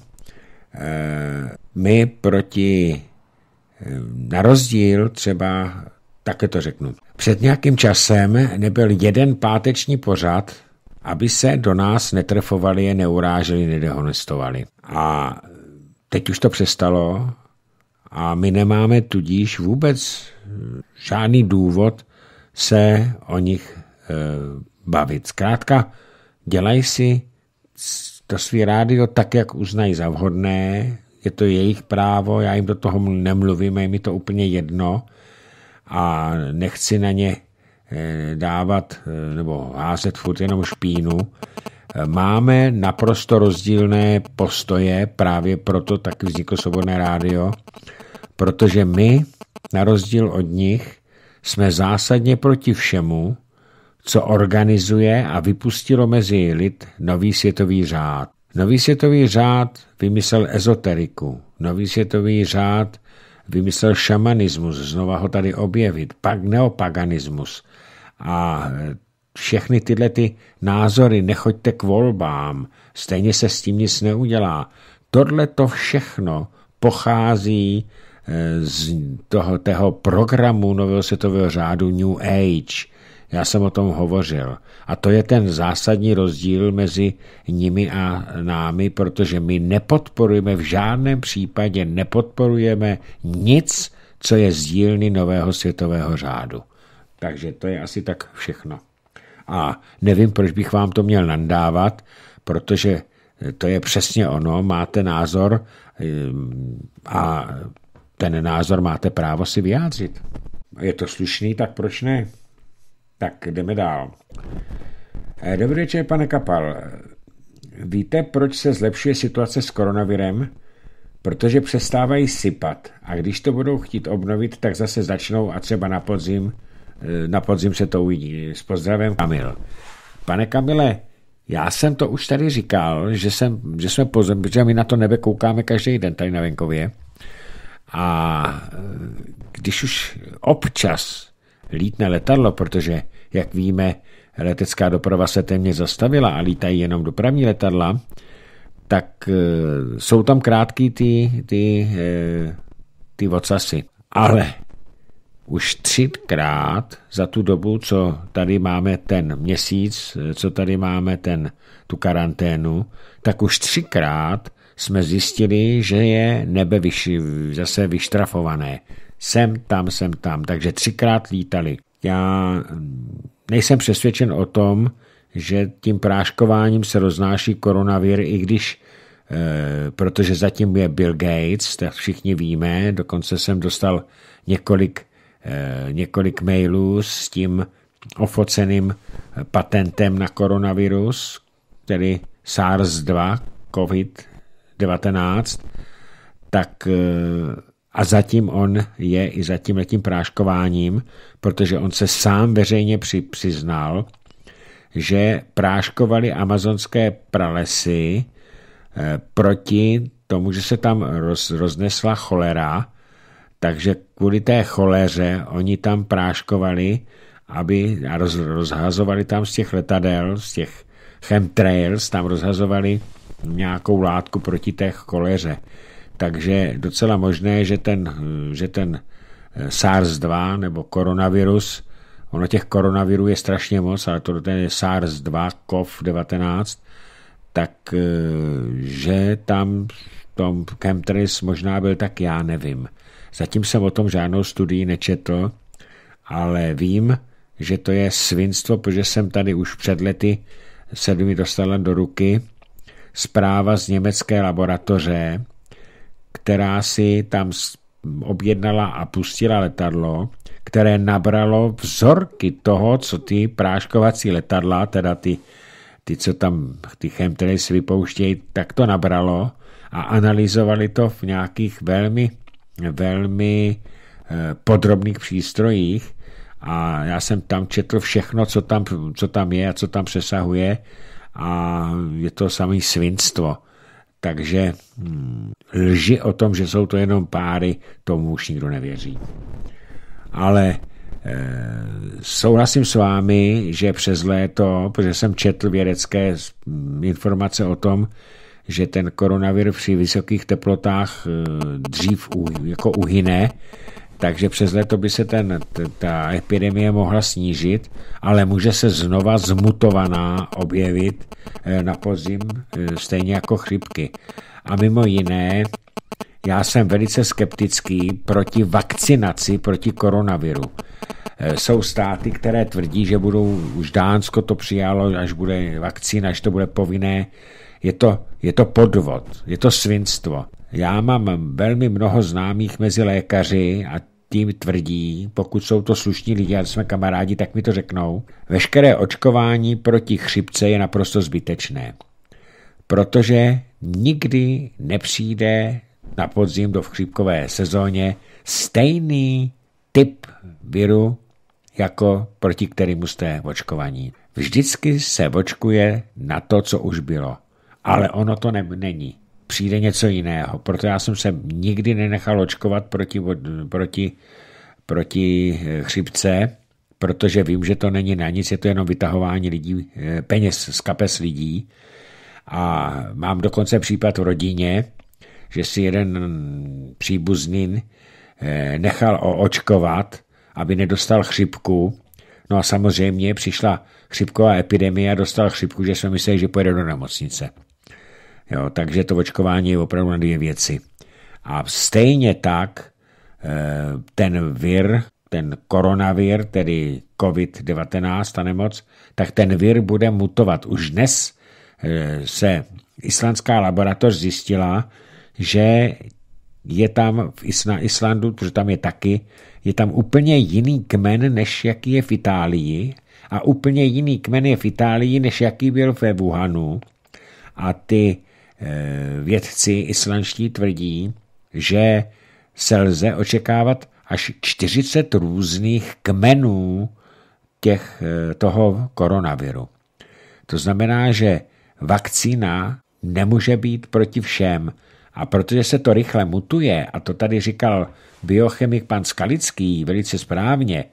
my proti, na rozdíl třeba, také to řeknu, před nějakým časem nebyl jeden páteční pořad, aby se do nás netrefovali, neuráželi, nedehonestovali. A teď už to přestalo a my nemáme tudíž vůbec žádný důvod se o nich e, bavit. Zkrátka, dělají si to svý rádio tak, jak uznají za vhodné, je to jejich právo, já jim do toho nemluvím, je mi to úplně jedno a nechci na ně e, dávat e, nebo házet furt jenom špínu. E, máme naprosto rozdílné postoje, právě proto taky vzniklo Svobodné rádio, protože my, na rozdíl od nich, jsme zásadně proti všemu, co organizuje a vypustilo mezi lid nový světový řád. Nový světový řád vymyslel ezoteriku. Nový světový řád vymyslel šamanismus, znova ho tady objevit, pak neopaganismus. A všechny tyhle ty názory, nechoďte k volbám, stejně se s tím nic neudělá. Tohle to všechno pochází z toho, toho programu nového světového řádu New Age. Já jsem o tom hovořil. A to je ten zásadní rozdíl mezi nimi a námi, protože my nepodporujeme, v žádném případě nepodporujeme nic, co je z dílny nového světového řádu. Takže to je asi tak všechno. A nevím, proč bych vám to měl nandávat, protože to je přesně ono, máte názor a ten názor máte právo si vyjádřit. Je to slušný, tak proč ne? Tak jdeme dál. Dobrý večer, pane Kapal. Víte, proč se zlepšuje situace s koronavirem? Protože přestávají sypat a když to budou chtít obnovit, tak zase začnou a třeba na podzim, na podzim se to uvidí. S pozdravem Kamil. Pane Kamile, já jsem to už tady říkal, že, jsem, že jsme pozem, protože my na to nebe koukáme každý den tady na venkově a když už občas lítne letadlo, protože, jak víme, letecká doprava se téměř zastavila a lítají jenom dopravní letadla, tak e, jsou tam krátký ty, ty, e, ty ocasy. Ale už třikrát za tu dobu, co tady máme ten měsíc, co tady máme ten, tu karanténu, tak už třikrát jsme zjistili, že je nebe vyši, zase vyštrafované. Sem, tam, sem, tam. Takže třikrát lítali. Já nejsem přesvědčen o tom, že tím práškováním se roznáší koronavir, i když, e, protože zatím je Bill Gates, tak všichni víme, dokonce jsem dostal několik, e, několik mailů s tím ofoceným patentem na koronavirus, tedy SARS dva, COVID devatenáct, tak e, a zatím on je i za tímhletím práškováním, protože on se sám veřejně při, přiznal, že práškovali amazonské pralesy eh, proti tomu, že se tam roz, roznesla cholera, takže kvůli té choleře oni tam práškovali aby, a roz, rozhazovali tam z těch letadel, z těch chemtrails, tam rozhazovali nějakou látku proti té choleře. Takže docela možné, že ten, že ten SARS dva nebo koronavirus, ono těch koronavirů je strašně moc, ale to je SARS dva, COVID devatenáct, tak že tam v tom chemtrails možná byl, tak já nevím. Zatím jsem o tom žádnou studii nečetl, ale vím, že to je svinstvo, protože jsem tady už před lety se mi dostala do ruky zpráva z německé laboratoře, která si tam objednala a pustila letadlo, které nabralo vzorky toho, co ty práškovací letadla, teda ty, ty co tam ty chemtrails vypouštějí, tak to nabralo a analyzovali to v nějakých velmi, velmi eh, podrobných přístrojích a já jsem tam četl všechno, co tam, co tam je a co tam přesahuje a je to samé svinstvo. Takže hm, lži o tom, že jsou to jenom páry, tomu už nikdo nevěří. Ale e, souhlasím s vámi, že přes léto, protože jsem četl vědecké informace o tom, že ten koronavir při vysokých teplotách e, dřív u, jako uhyne, takže přes léto by se ten, ta epidemie mohla snížit, ale může se znova zmutovaná objevit na podzim, stejně jako chřipky. A mimo jiné, já jsem velice skeptický proti vakcinaci proti koronaviru. Jsou státy, které tvrdí, že budou, už Dánsko to přijalo, až bude vakcína, až to bude povinné. Je to, je to podvod, je to svinstvo. Já mám velmi mnoho známých mezi lékaři a tím tvrdí, pokud jsou to slušní lidi a jsme kamarádi, tak mi to řeknou. Veškeré očkování proti chřipce je naprosto zbytečné, protože nikdy nepřijde na podzim do chřipkové sezóně stejný typ viru, jako proti kterému jste očkovaní. Vždycky se očkuje na to, co už bylo, ale ono to ne- není. Přijde něco jiného. Proto já jsem se nikdy nenechal očkovat proti, proti, proti chřipce, protože vím, že to není na nic, je to jenom vytahování lidí, peněz z kapes lidí. A mám dokonce případ v rodině, že si jeden příbuzný nechal oočkovat, aby nedostal chřipku. No a samozřejmě přišla chřipková epidemie a dostal chřipku, že jsme mysleli, že pojede do nemocnice. Jo, takže to očkování je opravdu na dvě věci. A stejně tak ten vir ten koronavir, tedy covid devatenáct, ta nemoc, tak ten vir bude mutovat. Už dnes se islandská laboratoř zjistila, že je tam na Islandu, protože tam je taky, je tam úplně jiný kmen, než jaký je v Itálii, a úplně jiný kmen je v Itálii, než jaký byl ve Wuhanu. A ty vědci islandští tvrdí, že se lze očekávat až čtyřicet různých kmenů těch, toho koronaviru. To znamená, že vakcína nemůže být proti všem. A protože se to rychle mutuje, a to tady říkal biochemik pan Skalický velice správně,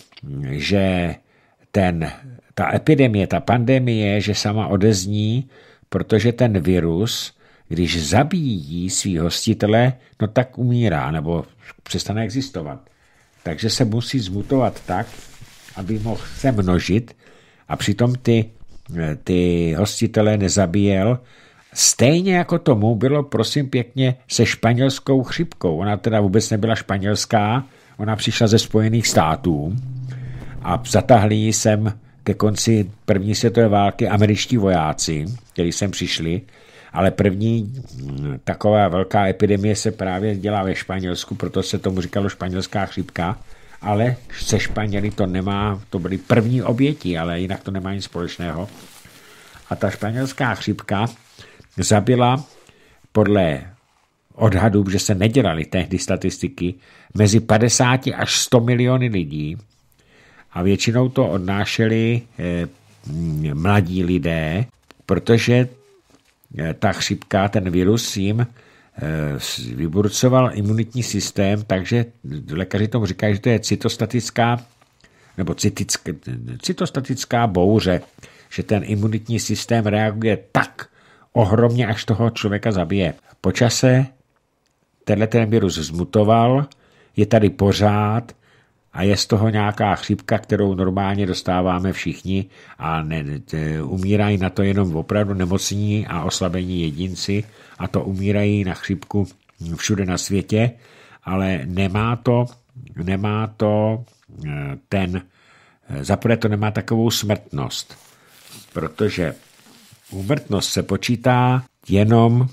že ten, ta epidemie, ta pandemie, že sama odezní, protože ten virus, když zabíjí svý hostitele, no tak umírá nebo přestane existovat. Takže se musí zmutovat tak, aby mohl se množit a přitom ty, ty hostitele nezabíjel. Stejně jako tomu bylo, prosím pěkně, se španělskou chřipkou. Ona teda vůbec nebyla španělská, ona přišla ze Spojených států a zatahli ji sem ke konci první světové války američtí vojáci, kteří sem přišli, ale první taková velká epidemie se právě dělá ve Španělsku, proto se tomu říkalo španělská chřipka, ale se Španěli to nemá, to byly první oběti, ale jinak to nemá nic společného. A ta španělská chřipka zabila podle odhadů, že se nedělaly tehdy statistiky, mezi padesát až sto miliony lidí a většinou to odnášeli eh, mladí lidé, protože eh, ta chřipka, ten virus jim eh, vyburcoval imunitní systém, takže lékaři tomu říkají, že to je cytostatická nebo cytická, cytostatická bouře, že ten imunitní systém reaguje tak ohromně, až toho člověka zabije. Po čase tenhle ten virus zmutoval, je tady pořád a je z toho nějaká chřipka, kterou normálně dostáváme všichni a ne, ne, umírají na to jenom opravdu nemocní a oslabení jedinci a to umírají na chřipku všude na světě, ale nemá to, nemá to ten, zaprvé to nemá takovou smrtnost, protože úmrtnost se počítá jenom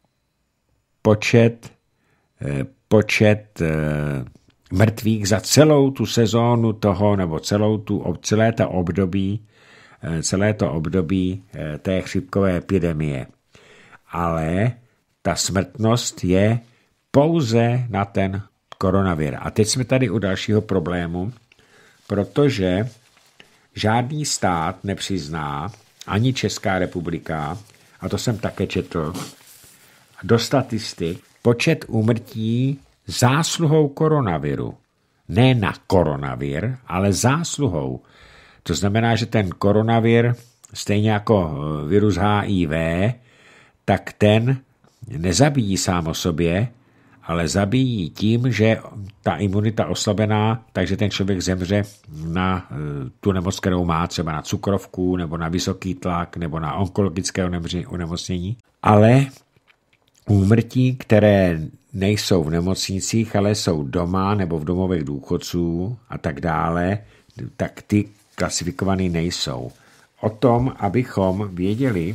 počet, počet mrtvých za celou tu sezónu toho, nebo celou tu, celé to období, celé to období té chřipkové epidemie. Ale ta smrtnost je pouze na ten koronavir. A teď jsme tady u dalšího problému, protože žádný stát nepřizná, ani Česká republika, a to jsem také četl, do statistik, počet úmrtí zásluhou koronaviru. Ne na koronavir, ale zásluhou. To znamená, že ten koronavir, stejně jako virus H I V, tak ten nezabíjí sám o sobě, ale zabíjí tím, že ta imunita oslabená, takže ten člověk zemře na tu nemoc, kterou má, třeba na cukrovku, nebo na vysoký tlak, nebo na onkologické onemocnění. Ale úmrtí, které nejsou v nemocnicích, ale jsou doma nebo v domovech důchodců a tak dále, tak ty klasifikovaný nejsou. O tom, abychom věděli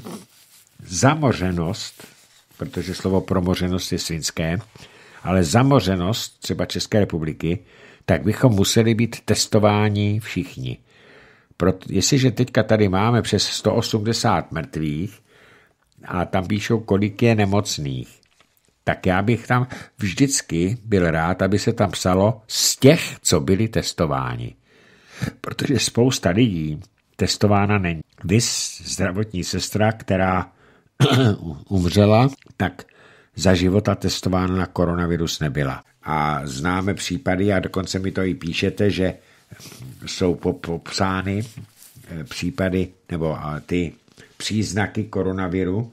zamořenost, protože slovo promořenost je svinské, ale zamořenost třeba České republiky, tak bychom museli být testováni všichni. Proto, jestliže teďka tady máme přes sto osmdesát mrtvých a tam píšou, kolik je nemocných, tak já bych tam vždycky byl rád, aby se tam psalo z těch, co byli testováni. Protože spousta lidí testována není. Vys zdravotní sestra, která umřela, tak za života testována na koronavirus nebyla. A známe případy, a dokonce mi to i píšete, že jsou popsány případy nebo ty příznaky koronaviru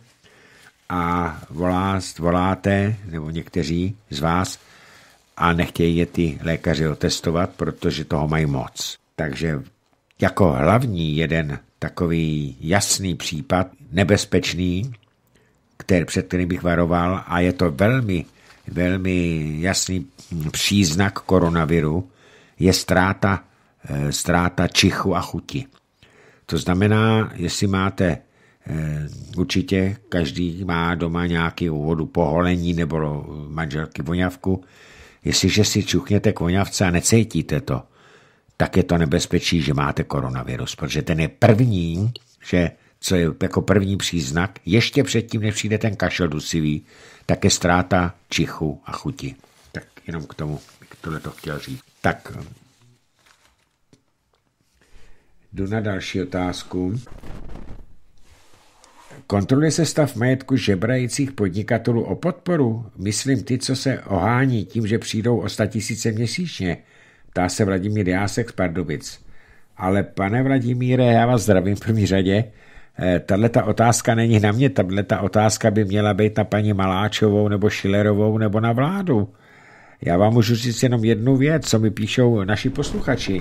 a volá, voláte, nebo někteří z vás, a nechtějí je ty lékaři otestovat, protože toho mají moc. Takže jako hlavní jeden takový jasný případ, nebezpečný, který, před kterým bych varoval, a je to velmi, velmi jasný příznak koronaviru, je ztráta, ztráta čichu a chuti. To znamená, jestli máte, určitě každý má doma nějaký vodu poholení nebo manželky voňavku, jestliže si čuchněte k voňavce a necítíte to, tak je to nebezpečí, že máte koronavirus, protože ten je první, že co je jako první příznak, ještě předtím, než přijde ten kašel dusivý, tak je ztráta čichu a chuti. Tak jenom k tomu, k tohle to chtěl říct. Tak, jdu na další otázku. Kontroluje se stav majetku žebrajících podnikatelů o podporu? Myslím ty, co se ohání tím, že přijdou o sta tisíce měsíčně. Ptá se Vladimír Jásek z Pardubic. Ale pane Vladimíre, já vás zdravím v první řadě. Tato otázka není na mě, tato otázka by měla být na paní Maláčovou nebo Schillerovou nebo na vládu. Já vám můžu říct jenom jednu věc, co mi píšou naši posluchači.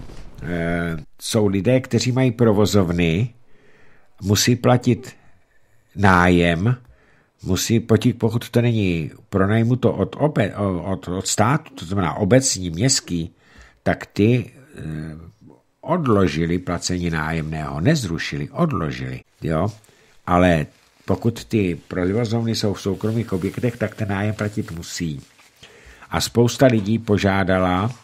Jsou lidé, kteří mají provozovny, musí platit nájem, musí platit, pokud to není pronajmu to od, obe, od, od státu, to znamená obecní, městský, tak ty odložili placení nájemného, nezrušili, odložili, jo, ale pokud ty provozovny jsou v soukromých objektech, tak ten nájem platit musí. A spousta lidí požádala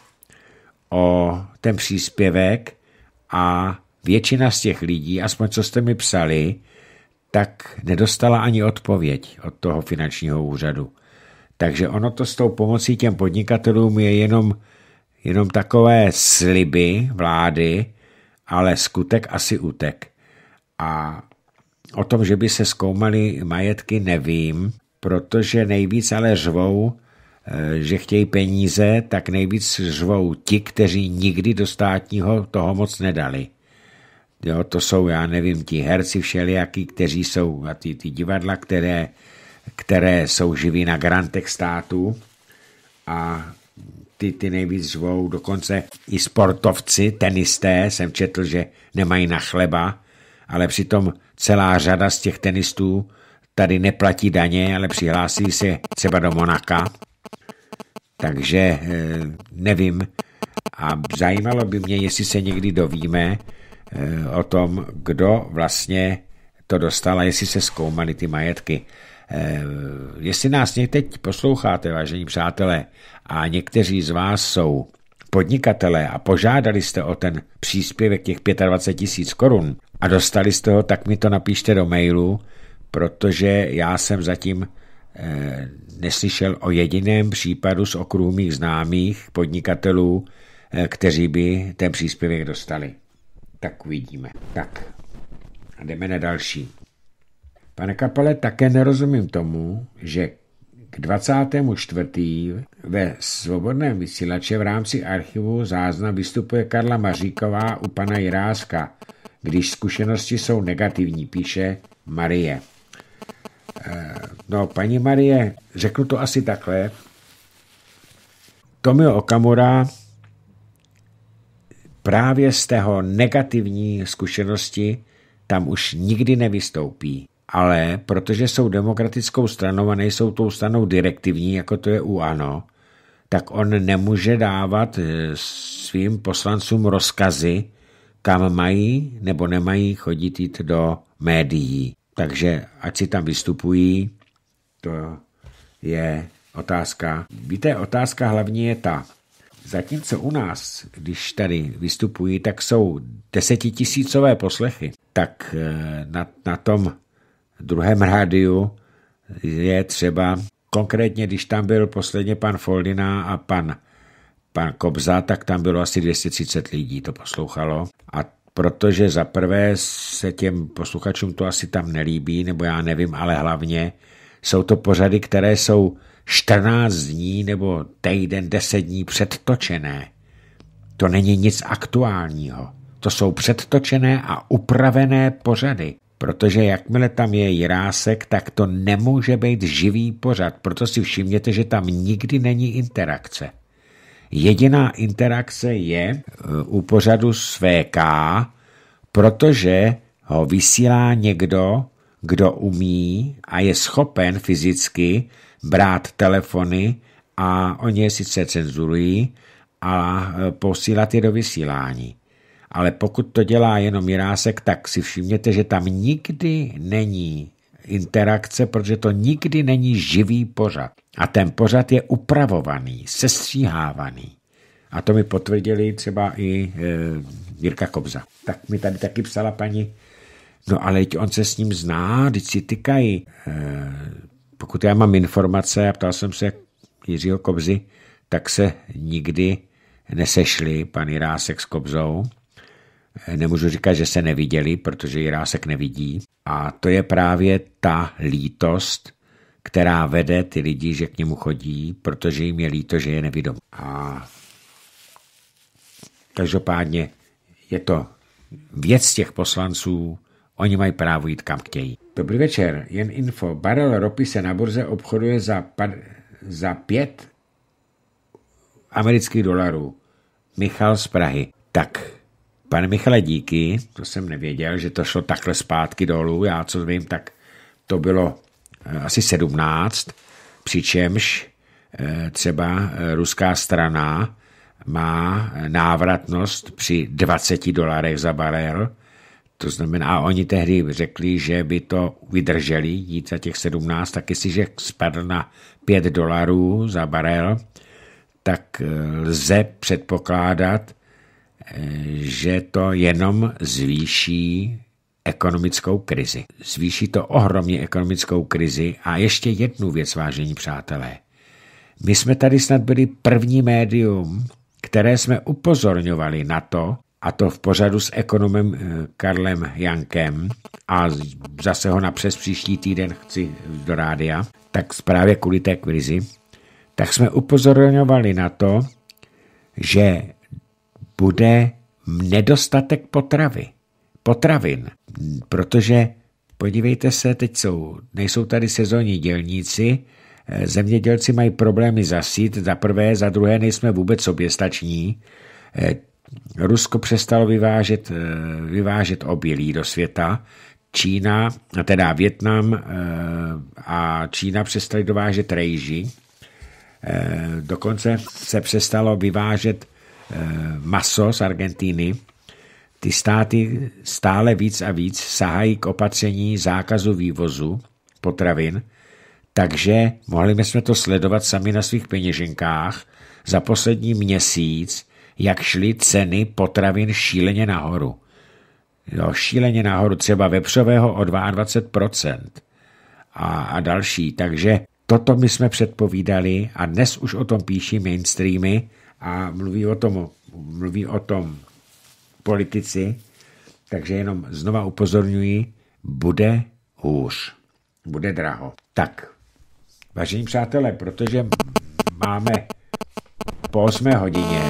o ten příspěvek a většina z těch lidí, aspoň co jste mi psali, tak nedostala ani odpověď od toho finančního úřadu. Takže ono to s tou pomocí těm podnikatelům je jenom, jenom takové sliby vlády, ale skutek asi utek. A o tom, že by se zkoumaly majetky, nevím, protože nejvíc ale řvou, že chtějí peníze, tak nejvíc řvou ti, kteří nikdy do státního toho moc nedali. Jo, to jsou, já nevím, ti herci všelijaký, kteří jsou, a ty, ty divadla, které, které jsou živí na grantech státu a ty, ty nejvíc řvou, dokonce i sportovci, tenisté, jsem četl, že nemají na chleba, ale přitom celá řada z těch tenistů tady neplatí daně, ale přihlásí se třeba do Monaka. Takže nevím. A zajímalo by mě, jestli se někdy dovíme o tom, kdo vlastně to dostal a jestli se zkoumaly ty majetky. Jestli nás teď posloucháte, vážení přátelé, a někteří z vás jsou podnikatelé a požádali jste o ten příspěvek těch dvacet pět tisíc korun a dostali jste ho, tak mi to napište do mailu, protože já jsem zatím eh, neslyšel o jediném případu z okruhu mých známých podnikatelů, eh, kteří by ten příspěvek dostali. Tak uvidíme. Tak, a jdeme na další. Pane Kapale, také nerozumím tomu, že k dvacátému čtvrtému ve Svobodném vysílače v rámci archivu záznam vystupuje Karla Maříková u pana Jiráska, když zkušenosti jsou negativní, píše Marie. No, paní Marie, řeknu to asi takhle. Tomio Okamura právě z tého negativní zkušenosti tam už nikdy nevystoupí. Ale protože jsou demokratickou stranou a nejsou tou stranou direktivní, jako to je u ANO, tak on nemůže dávat svým poslancům rozkazy, kam mají nebo nemají chodit jít do médií. Takže ať si tam vystupují, to je otázka. Víte, otázka hlavní je ta, zatímco u nás, když tady vystupují, tak jsou desetitisícové poslechy, tak na, na tom druhém rádiu je třeba, konkrétně když tam byl posledně pan Foldina a pan, pan Kobza, tak tam bylo asi dvě stě třicet lidí, to poslouchalo. A protože za prvé se těm posluchačům to asi tam nelíbí, nebo já nevím, ale hlavně jsou to pořady, které jsou čtrnáct dní nebo týden, deset dní předtočené. To není nic aktuálního. To jsou předtočené a upravené pořady. Protože jakmile tam je Jirásek, tak to nemůže být živý pořad. Proto si všimněte, že tam nikdy není interakce. Jediná interakce je u pořadu s V K, protože ho vysílá někdo, kdo umí a je schopen fyzicky brát telefony a oni je sice cenzurují, a posílat je do vysílání. Ale pokud to dělá jenom Jirásek, tak si všimněte, že tam nikdy není interakce, protože to nikdy není živý pořad. A ten pořad je upravovaný, sestříhávaný. A to mi potvrdili třeba i e, Jirka Kobza. Tak mi tady taky psala paní, no ale on se s ním zná, teď si tykají. E, pokud já mám informace, a ptal jsem se Jiřího Kobzy, tak se nikdy nesešli pan Jirásek s Kobzou. Nemůžu říkat, že se neviděli, protože Jirásek nevidí. A to je právě ta lítost, která vede ty lidi, že k němu chodí, protože jim je líto, že je nevidomý. A každopádně je to věc těch poslanců, oni mají právo jít kam chtějí. Dobrý večer, jen info. Barel ropy se na burze obchoduje za, pad, za pět amerických dolarů. Michal z Prahy. Tak, pane Michale, díky, to jsem nevěděl, že to šlo takhle zpátky dolů, já co vím, tak to bylo asi sedmnáct, přičemž třeba ruská strana má návratnost při dvaceti dolarech za barel, to znamená, a oni tehdy řekli, že by to vydrželi jít za těch sedmnáct, tak jestliže spadl na pět dolarů za barel, tak lze předpokládat, že to jenom zvýší ekonomickou krizi. Zvýší to ohromně ekonomickou krizi a ještě jednu věc, vážení přátelé. My jsme tady snad byli první médium, které jsme upozorňovali na to, a to v pořadu s ekonomem Karlem Jankem, a zase ho na přes příští týden chci do rádia, tak právě kvůli té krizi, tak jsme upozorňovali na to, že bude nedostatek potravy, potravin, protože podívejte se, teď jsou, nejsou tady sezónní dělníci, zemědělci mají problémy zasít, za prvé, za druhé nejsme vůbec soběstační, Rusko přestalo vyvážet, vyvážet obilí do světa, Čína, teda Vietnam a Čína přestali dovážet rejži, dokonce se přestalo vyvážet maso z Argentíny. Ty státy stále víc a víc sahají k opatření zákazu vývozu potravin, takže mohli jsme to sledovat sami na svých peněženkách za poslední měsíc, jak šly ceny potravin šíleně nahoru. Jo, šíleně nahoru, třeba vepřového o dvacet dva procent a, a další. Takže toto my jsme předpovídali a dnes už o tom píší mainstreamy a mluví o tom, mluví o tom politici, takže jenom znova upozorňuji, bude hůř, bude draho. Tak, vážení přátelé, protože máme po osmé hodině,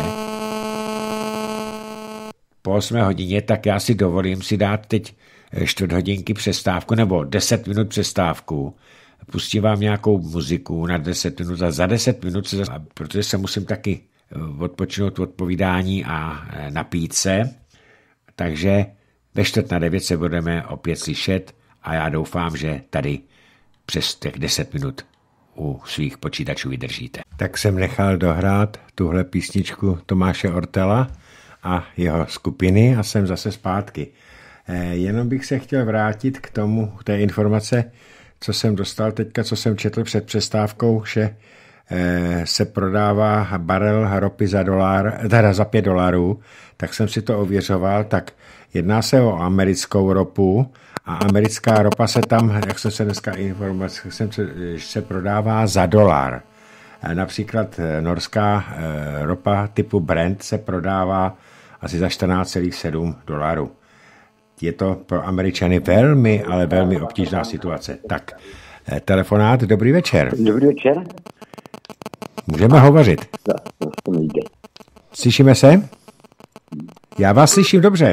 po osmé hodině, tak já si dovolím si dát teď čtvrt hodinky přestávku nebo deset minut přestávku. Pustím vám nějakou muziku na deset minut a za deset minut, se, protože se musím taky odpočinout od povídání a napít se. Takže ve čtvrt na devět se budeme opět slyšet a já doufám, že tady přes těch deset minut u svých počítačů vydržíte. Tak jsem nechal dohrát tuhle písničku Tomáše Ortela a jeho skupiny a jsem zase zpátky. Eh, jenom bych se chtěl vrátit k tomu, k té informace, co jsem dostal teďka, co jsem četl před přestávkou, že eh, se prodává barel ropy za dolar, teda za pět dolarů, tak jsem si to ověřoval, tak jedná se o americkou ropu a americká ropa se tam, jak jsem se dneska informoval, jsem se, se prodává za dolar. Například norská ropa typu Brent se prodává asi za čtrnáct celá sedm dolarů. Je to pro Američany velmi, ale velmi obtížná situace. Tak, telefonát, dobrý večer.
Dobrý večer.
Můžeme hovořit. Slyšíme se? Já vás slyším dobře.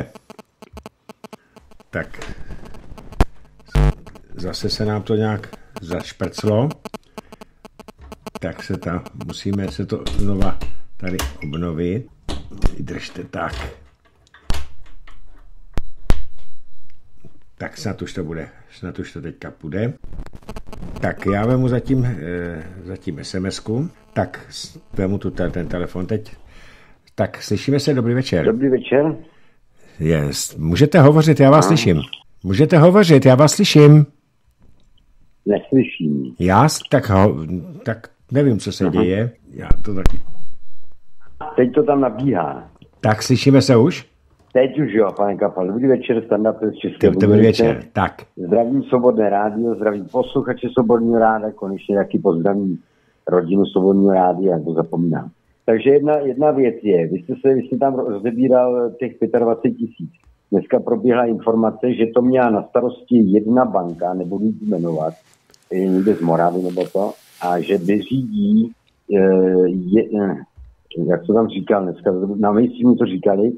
Tak, zase se nám to nějak zašprclo. Tak se tam, musíme se to znova tady obnovit. Vydržte tak. Tak snad už to bude, snad už to teďka půjde. Tak já vemu zatím, e, zatím es em esku, tak vemu tu ten telefon teď. Tak slyšíme se, dobrý večer.
Dobrý večer.
Yes. Můžete hovořit, já vás no. slyším. Můžete hovořit, já vás slyším.
Neslyším.
Já? Tak, ho, tak nevím, co se uh-huh. děje. Já to taky.
Teď to tam nabíhá.
Tak slyšíme se už?
Teď už jo, pane Kapal. Dobrý večer, stand-up z České Budějovice.
Dobrý večer, tak.
Zdravím Svobodné rádio, zdravím posluchače Svobodného rádia, konečně taky pozdravím rodinu Svobodného rádia, jak to zapomínám. Takže jedna, jedna věc je, vy jste, se, vy jste tam rozebíral těch dvacet pět tisíc. Dneska proběhla informace, že to měla na starosti jedna banka, nebudu ji jmenovat, někde z Moravy nebo to, a že vyřídí, je, jak to tam říkal dneska, na mainstreamu to říkali,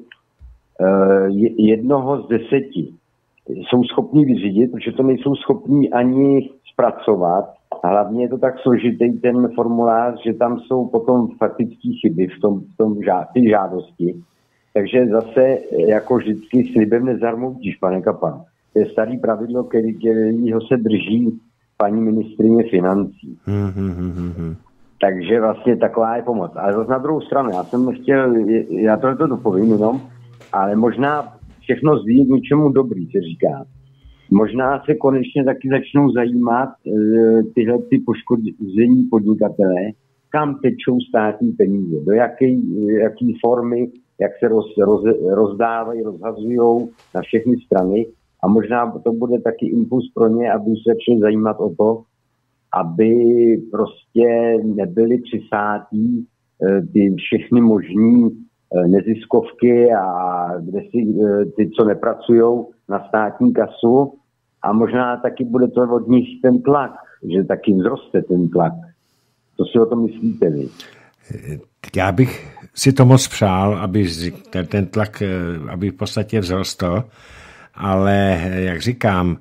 jednoho z deseti jsou schopní vyřídit, protože to nejsou schopní ani zpracovat. A hlavně je to tak složitý ten formulář, že tam jsou potom faktické chyby v tom, v tom žá, ty žádosti. Takže zase, jako vždycky, slibem nezarmoutíš, pane Kapan. To je starý pravidlo, který, kterýho se drží paní ministryně financí.
Mm-hmm.
Takže vlastně taková je pomoc. Ale zase na druhou stranu, já jsem chtěl, já tohle dopovím jenom, ale možná všechno zví k něčemu dobrý, se říká. Možná se konečně taky začnou zajímat e, tyhle ty poškození podnikatelé, kam tečou státní peníze, do jaké jaký formy, jak se roz, roz, rozdávají, rozhazujou na všechny strany. A možná to bude taky impuls pro ně, aby se začali zajímat o to, aby prostě nebyly přisátí e, ty všechny možný e, neziskovky a kde si e, ty, co nepracujou na státní kasu. A možná taky bude to od nich ten tlak, že taky vzroste ten tlak. Co si o tom myslíte vy?
Já bych si to moc přál, aby ten tlak, aby v podstatě vzrostl, ale jak říkám,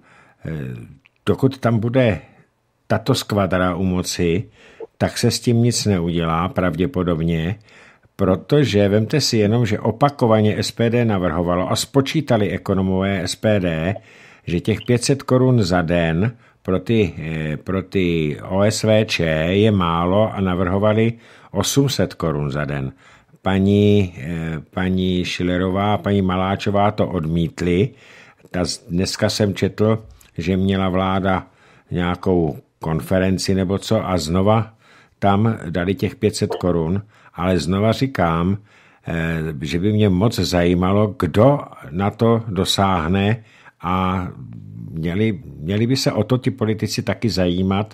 dokud tam bude tato skvadra u moci, tak se s tím nic neudělá pravděpodobně, protože vemte si jenom, že opakovaně S P D navrhovalo a spočítali ekonomové S P D, že těch pět set korun za den pro ty, pro ty O S V Č je málo a navrhovali osm set korun za den. Paní, paní Schillerová a paní Maláčová to odmítli. Ta, dneska jsem četl, že měla vláda nějakou konferenci nebo co a znova tam dali těch pět set korun, ale znova říkám, že by mě moc zajímalo, kdo na to dosáhne a měli, měli by se o to ti politici taky zajímat,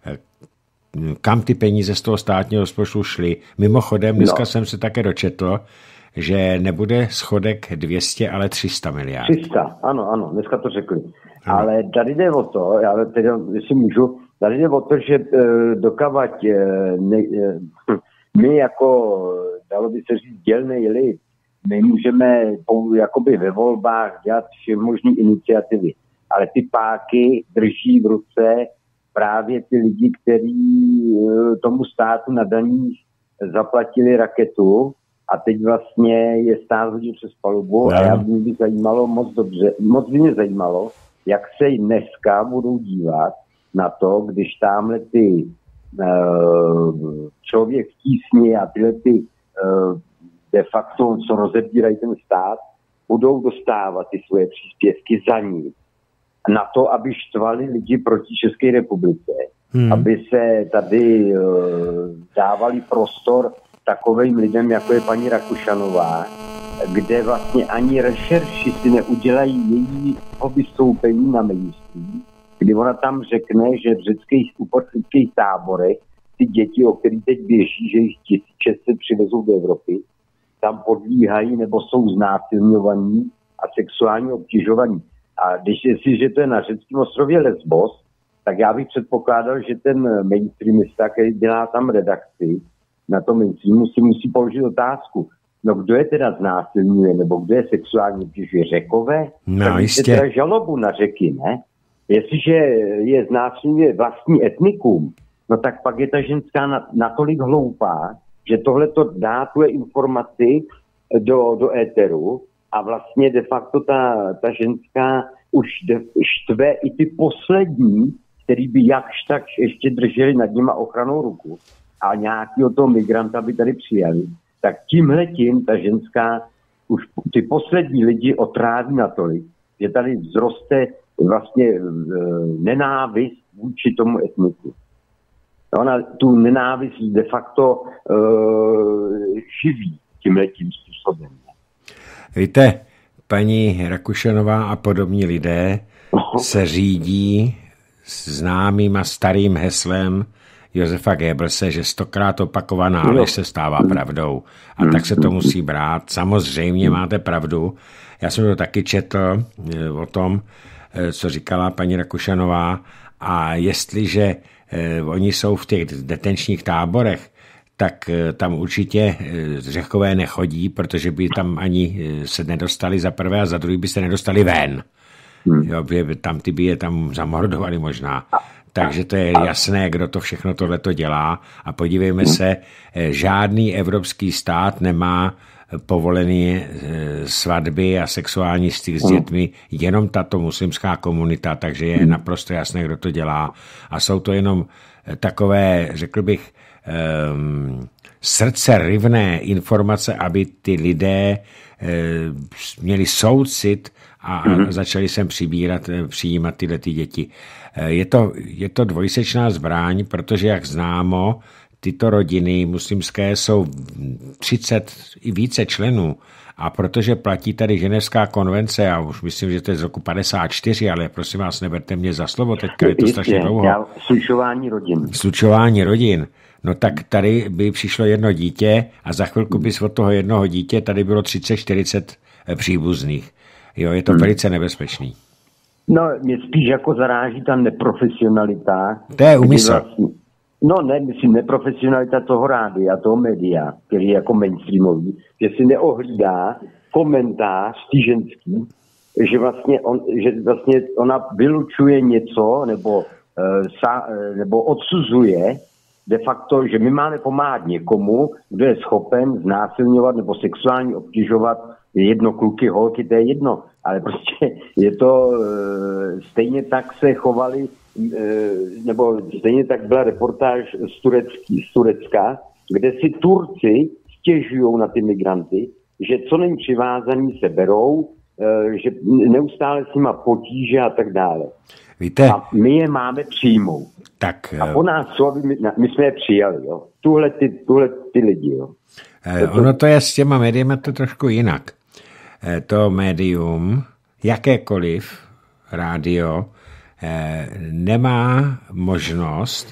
kam ty peníze z toho státního rozpočtu šly. Mimochodem, dneska no. jsem se také dočetl, že nebude schodek dvě stě, ale tři sta miliard.
tři sta, ano, ano, dneska to řekli. Ano. Ale tady jde o to, já teda, jestli můžu, tady jde o to, že e, dokavať e, ne, e, my jako, dalo by se říct, dělnej lid, my můžeme jakoby ve volbách dělat všechny možné iniciativy, ale ty páky drží v ruce právě ty lidi, kteří tomu státu na daních zaplatili raketu a teď vlastně je stát hodil přes palubu. No. A já by mě zajímalo moc dobře, moc by mě zajímalo, jak se dneska budou dívat na to, když tamhle ty uh, člověk v tísni a tyhle ty uh, de facto, co rozebírají ten stát, budou dostávat ty svoje příspěvky za ní. Na to, aby štvali lidi proti České republice. Hmm. Aby se tady uh, dávali prostor takovým lidem, jako je paní Rakušanová, kde vlastně ani rešerši si neudělají jejího vystoupení na mainstream, kdy ona tam řekne, že v řeckých uprchlických táborech ty děti, o kterých teď běží, že jich tisíce se přivezou do Evropy, tam podlíhají nebo jsou znásilňovaní a sexuálně obtěžovaní. A když si, že to je na řeckém ostrově Lesbos, tak já bych předpokládal, že ten mainstreamista, který dělá tam redakci, na tom mainstreamu si musí položit otázku. No kdo je teda znásilňuje, nebo kdo je sexuálně obtěžuje? Řekové?
No
tak
jistě.
teda žalobu na Řeky, ne? Jestliže je znásilňuje vlastní etnikum, no tak pak je ta ženská natolik hloupá, že tohle to dá tuhle informaci do, do éteru a vlastně de facto ta, ta ženská už de, štve i ty poslední, který by jakž tak ještě drželi nad nima ochranou ruku a nějakýho toho migranta by tady přijali. tak tímhletím ta ženská už ty poslední lidi otráví natolik, že tady vzroste vlastně e, nenávist vůči tomu etniku. Ona tu nenávist de facto e, živí tímhletím způsobem.
Víte, paní Rakušanová a podobní lidé se řídí známým a starým heslem Josefa Goebbelse, že stokrát opakovaná lež se stává pravdou. A tak se to musí brát. Samozřejmě máte pravdu. Já jsem to taky četl o tom, co říkala paní Rakušanová. A jestliže oni jsou v těch detenčních táborech, tak tam určitě Řechové nechodí, protože by tam ani se nedostali za prvé a za druhý by se nedostali ven. Jo, by tam ty by je tam zamordovali možná. Takže to je jasné, kdo to všechno tohleto dělá. A podívejme se, žádný evropský stát nemá povolený svatby a sexuální styk s dětmi, jenom tato muslimská komunita, takže je naprosto jasné, kdo to dělá. A jsou to jenom takové, řekl bych, um, srdce rivné informace, aby ty lidé um, měli soucit a mm-hmm. začali sem přibírat, přijímat tyhle ty děti. Je to, je to dvojsečná zbraň, protože jak známo, tyto rodiny muslimské jsou třicet i více členů a protože platí tady Ženevská konvence, já už myslím, že to je z roku padesát čtyři, ale prosím vás, neberte mě za slovo, teďka je to strašně dlouho.
Slučování rodin.
Slučování rodin. No tak tady by přišlo jedno dítě a za chvilku by od toho jednoho dítě tady bylo třicet čtyřicet příbuzných. Jo, je to hmm. velice nebezpečný.
No, mě spíš jako zaráží ta neprofesionalita.
To je úmysl.
Vlastně, no ne, myslím, neprofesionalita toho rádia, toho média, který je jako mainstreamový, že si neohlídá komentář tý ženský, že vlastně, on, že vlastně ona vylučuje něco nebo, uh, sa, uh, nebo odsuzuje de facto, že my máme pomáhat někomu, kdo je schopen znásilňovat nebo sexuálně obtěžovat jedno kluky, holky, to je jedno, ale prostě je to e, stejně tak se chovali, e, nebo stejně tak byla reportáž z, Turecký, z Turecka, kde si Turci stěžují na ty migranty, že co není přivázaný se berou, e, že neustále s nima potíže a tak dále.
Víte?
A my je máme přijmout.
Tak,
a po nás, co, my, my jsme je přijali, jo. Tuhle ty, tuhle ty lidi, jo.
E, ono to je s těma médiemi to trošku jinak. To médium, jakékoliv rádio, nemá možnost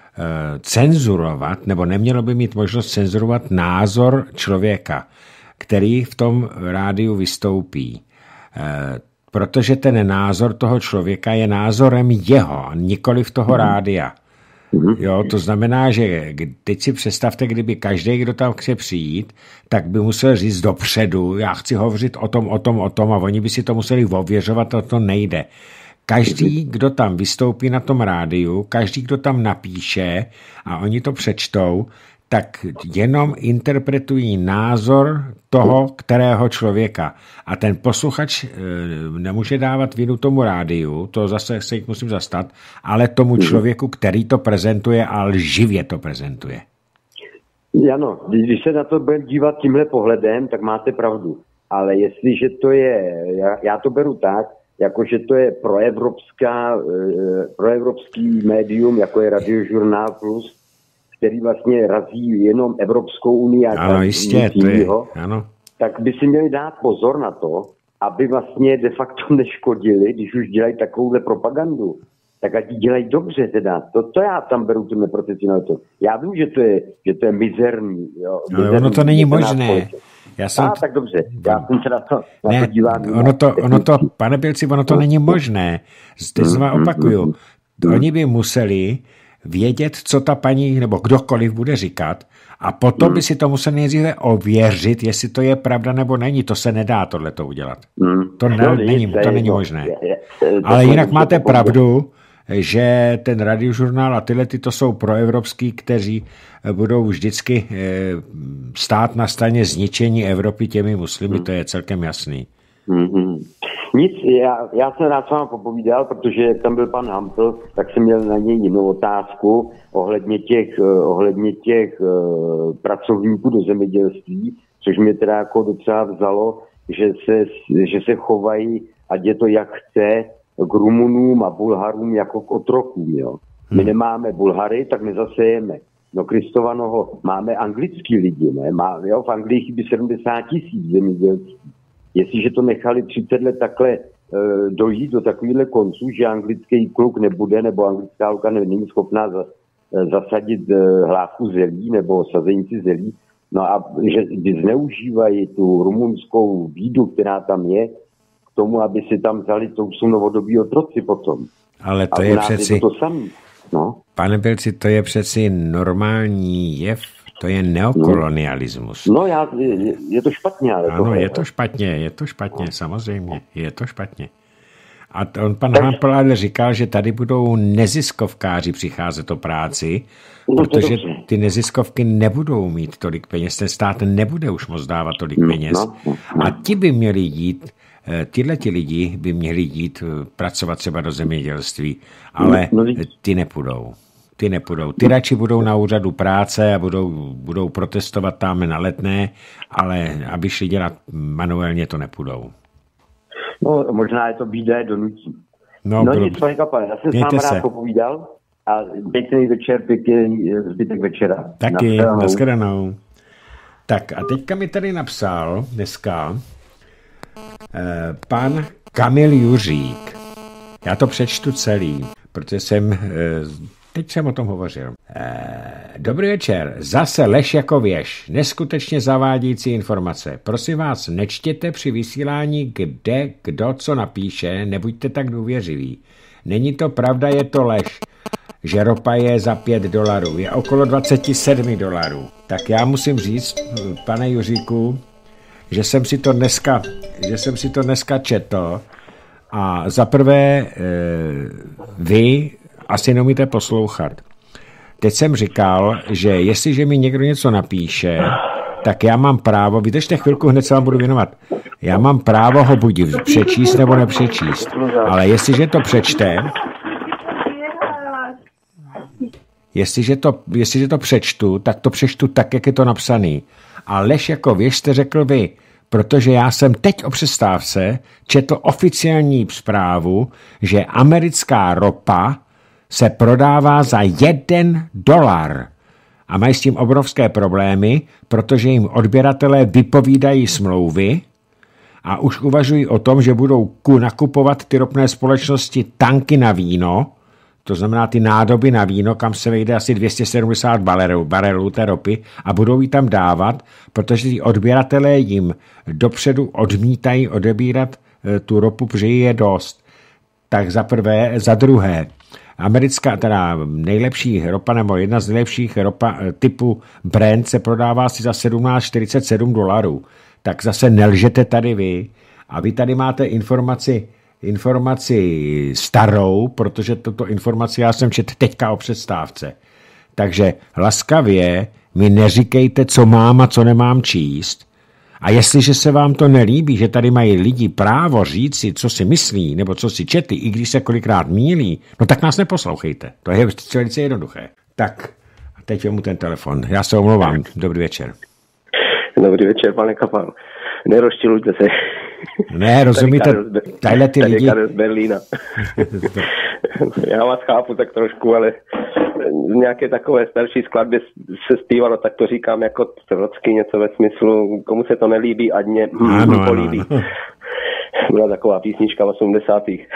cenzurovat, nebo nemělo by mít možnost cenzurovat názor člověka, který v tom rádiu vystoupí. Protože ten názor toho člověka je názorem jeho, nikoliv toho rádia. Jo, to znamená, že teď si představte, kdyby každý, kdo tam chce přijít, tak by musel říct dopředu, já chci hovořit o tom, o tom, o tom a oni by si to museli ověřovat, a to nejde. Každý, kdo tam vystoupí na tom rádiu, každý, kdo tam napíše a oni to přečtou, tak jenom interpretují názor toho, kterého člověka. A ten posluchač e, nemůže dávat vinu tomu rádiu, to zase se jich musím zastat, ale tomu člověku, který to prezentuje a lživě to prezentuje.
Ano, když se na to budeme dívat tímhle pohledem, tak máte pravdu. Ale jestliže to je, já, já to beru tak, jakože to je proevropská, e, proevropský médium, jako je Radiožurnál Plus, který vlastně razí jenom Evropskou unii a
ano, jistě, to je, ano.
Tak by si měli dát pozor na to, aby vlastně de facto neškodili, když už dělají takovouhle propagandu. Tak ať ji dělají dobře teda. To, to já tam beru tu neprofesionalitu. Já vím, že to je, že to je mizerný. Jo, mizerný,
ale ono to není možné. Já jsem...
A, tak dobře. Já jsem se na to, na
ne,
to dívám.
Ono to, ono to, pane Pilci, ono to není možné. Teď se vám opakuju. Oni by museli vědět, co ta paní nebo kdokoliv bude říkat a potom by si to museli nejdříve ověřit, jestli to je pravda nebo není. To se nedá tohleto udělat. To, ne, no, není, to není možné. Ale jinak máte pravdu, že ten radiožurnál a tyhle ty to jsou proevropský, kteří budou vždycky stát na straně zničení Evropy těmi muslimy, to je celkem jasný.
Mm-hmm. Nic, já, já jsem rád s vámi popovídal, protože tam byl pan Hampl, tak jsem měl na něj jinou otázku ohledně těch, ohledně těch uh, pracovníků do zemědělství, což mě teda jako docela vzalo, že se, že se chovají, ať je to jak chce, k Rumunům a Bulharům jako k otrokům, jo. My hmm. nemáme Bulhary, tak nezasejeme. No Kristovanoho, máme anglický lidi, ne? Má, jo, v Anglii chybí sedmdesát tisíc zemědělství. Jestliže to nechali třicet let takhle e, dojít do takovýhle konců, že anglický kluk nebude, nebo anglická holka není schopná za, e, zasadit e, hlávku zelí, nebo sazenici zelí, no a že zneužívají tu rumunskou bídu, která tam je, k tomu, aby si tam vzali, to jsou novodobí otroci potom.
Ale to je přeci...
Je to, to samý. No.
Pane Pilci, to je přeci normální jev, to je neokolonialismus.
No, já, je, je to špatně, ale
ano,
to
je to špatně, je to špatně, no. Samozřejmě, je to špatně. A on pan Hampl ale říkal, že tady budou neziskovkáři přicházet o práci, no, protože ty neziskovky nebudou mít tolik peněz, ten stát nebude už moc dávat tolik peněz. No, no, no. A ti by měli jít, tyhle ti lidi by měli jít pracovat třeba do zemědělství, ale no, no, ty nepůjdou. Ty nepůjdou. Ty radši budou na úřadu práce a budou, budou protestovat tam na Letné, ale aby šli dělat manuálně, to nepůjdou.
No, možná je to bídé donutí.
No,
no
bylo...
nic, pane Kapale, já jsem s vámi rád popovídal a pěkný večer, pěkný zbytek večera.
Taky, nashledanou. Tak a teďka mi tady napsal dneska eh, pan Kamil Juřík. Já to přečtu celý, protože jsem... Eh, Teď jsem o tom hovořil. Eee, dobrý večer. Zase lež jako věž. Neskutečně zavádějící informace. Prosím vás, nečtěte při vysílání, kde kdo co napíše, nebuďte tak důvěřiví. Není to pravda, je to lež. Že ropa je za pět dolarů. Je okolo dvacet sedm dolarů. Tak já musím říct, pane Juříku, že jsem si to dneska, že jsem si to dneska četl a zaprvé e, vy asi neumíte poslouchat. Teď jsem říkal, že jestliže mi někdo něco napíše, tak já mám právo, vydržte chvilku, hned se vám budu věnovat, já mám právo ho buď přečíst nebo nepřečíst. Ale jestliže to přečte, jestliže to, jestliže to přečtu, tak to přečtu tak, jak je to napsaný. A lež jako věž jste řekl vy, protože já jsem teď o přestávce četl oficiální zprávu, že americká ropa se prodává za jeden dolar. A mají s tím obrovské problémy, protože jim odběratelé vypovídají smlouvy a už uvažují o tom, že budou nakupovat ty ropné společnosti tanky na víno, to znamená ty nádoby na víno, kam se vejde asi dvě stě sedmdesát barelů, barelů té ropy a budou ji tam dávat, protože ty odběratelé jim dopředu odmítají odebírat tu ropu, protože je dost. Tak za prvé, za druhé, americká, teda nejlepší ropa, nebo jedna z nejlepších ropa typu Brent se prodává asi za sedmnáct čtyřicet sedm dolarů. Tak zase nelžete tady vy. A vy tady máte informaci, informaci starou, protože tuto informaci já jsem četl teďka o přestávce. Takže laskavě mi neříkejte, co mám a co nemám číst. A jestliže se vám to nelíbí, že tady mají lidi právo říci, co si myslí, nebo co si četí, i když se kolikrát mýlí, no tak nás neposlouchejte. To je velice jednoduché. Tak, a teď vemu ten telefon. Já se omlouvám. Dobrý večer.
Dobrý večer, pane Kapal. Nerozčilujte se.
Ne, rozumíte, tadyhle ty lidi...
Tady z Berlína. Já vás chápu tak trošku, ale v nějaké takové starší skladbě se zpívalo, tak to říkám jako trocky něco ve smyslu, komu se to nelíbí, ať mě ano, políbí. Ano, ano. Byla taková písnička v osmdesátých.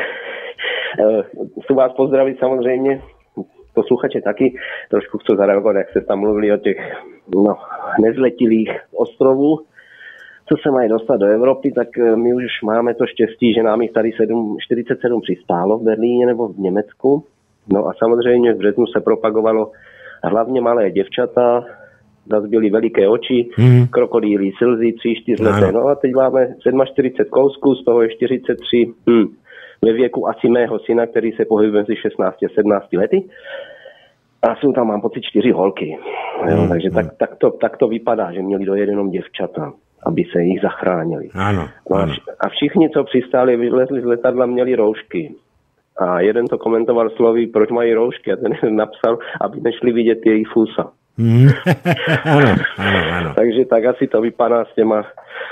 Chci vás pozdravit samozřejmě, posluchače taky. Trošku chci zareagovat, jak se tam mluvili o těch no, nezletilých ostrovů, co se mají dostat do Evropy, tak my už máme to štěstí, že nám jich tady čtyřicet sedm přistálo v Berlíně nebo v Německu. No a samozřejmě v březnu se propagovalo hlavně malé děvčata, zase byly veliké oči, mm. krokodýlí, slzy, tři, čtyři leté. No a teď máme čtyřicet sedm kousků, z toho je čtyřicet tři hm, ve věku asi mého syna, který se pohybuje mezi šestnáct a sedmnáct lety. A jsou tam, mám pocit, čtyři holky. Jo, mm. Takže tak, tak, to, tak to vypadá, že měli dojet jenom děvčata. aby se jich zachránili.
Ano,
no
ano.
A všichni, co přistáli, vylezli z letadla, měli roušky. A jeden to komentoval slovy, proč mají roušky, a ten napsal, aby nešli vidět jejich fusa.
Hmm. ano, ano, ano.
Takže tak asi to vypadá s těma,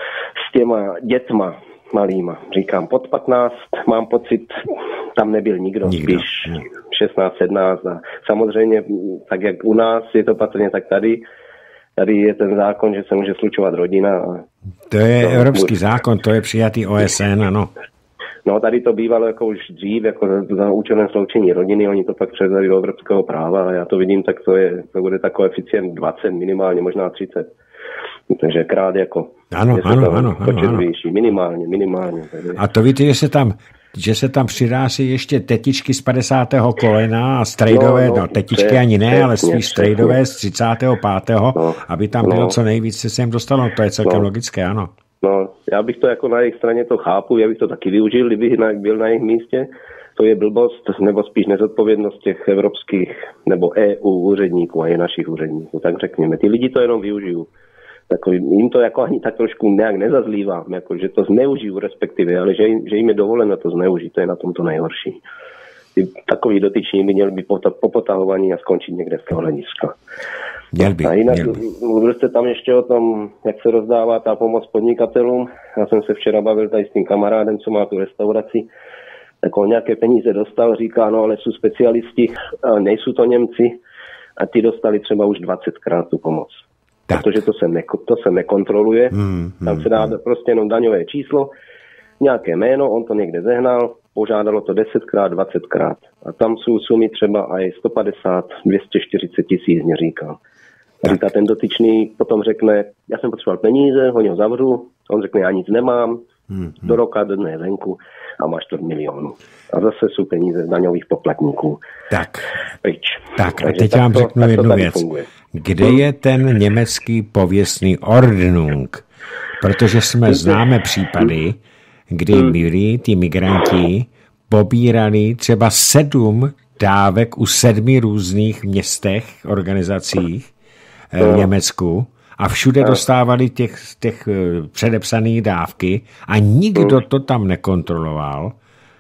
s těma dětma malýma. Říkám, pod patnáct, mám pocit, tam nebyl nikdo, nikdo. Spíš šestnáct, sedmnáct. A samozřejmě, tak jak u nás je to patrně, tak tady, tady je ten zákon, že se může slučovat rodina. A
to je
to
evropský
může...
zákon, to je přijatý O S N, ano.
No, tady to bývalo jako už dřív, jako za, za účelem sloučení rodiny, oni to pak převzali do evropského práva a já to vidím, tak to, je, to bude tak koeficient dvacet, minimálně možná třicet. Takže krát jako...
Ano, ano, ano, ano, ano.
Výši, minimálně, minimálně. Takže...
A to víte, že se tam, že se tam přidásí ještě tetičky z padesátého kolena a strejdové, no, no, no tetičky přes, ani ne, přesně, ale spíš strejdové z třicátého pátého No, aby tam bylo no. co nejvíc se sem dostalo, to je celkem no. logické, ano.
No, já bych to jako na jejich straně to chápu, já bych to taky využil, kdybych byl na jejich místě. To je blbost, nebo spíš nezodpovědnost těch evropských nebo E U úředníků a je našich úředníků, tak řekněme. Ty lidi to jenom využijou. Tak jim to jako ani tak trošku nějak nezazlívám, jako, že to zneužiju respektive, ale že, že jim je dovoleno to zneužít, to je na tom to nejhorší. Ty takový dotyční by měl být popotahovaní a skončit někde z toho hlediska.
Měl by,
a jinak
měl by.
Mluvil jste tam ještě o tom, jak se rozdává ta pomoc podnikatelům. Já jsem se včera bavil tady s tím kamarádem, co má tu restauraci. Tak on nějaké peníze dostal, říká, no ale jsou specialisti, nejsou to Němci a ty dostali třeba už dvacetkrát tu pomoc. Tak. Protože to se, ne, to se nekontroluje. Hmm, hmm, tam se dá hmm. prostě jenom daňové číslo, nějaké jméno, on to někde zehnal, požádalo to desetkrát, dvacetkrát. A tam jsou sumy třeba aj sto padesát, dvě stě čtyřicet tisíc, mě říkal. A říká, ten dotyčný potom řekne, já jsem potřeboval peníze, ho zavřu, on řekne, já nic nemám, hmm, do roka dne venku a máš čtvrt milionu. A zase jsou peníze daňových poplatníků.
Tak,
pryč.
tak a teď vám řeknu jednu věc. Funguje. Kde je ten německý pověstný Ordnung? Protože jsme známe případy, kdy byli ty migranti pobírali třeba sedm dávek u sedmi různých městech, organizacích v Německu a všude dostávali těch, těch předepsaných dávky a nikdo to tam nekontroloval.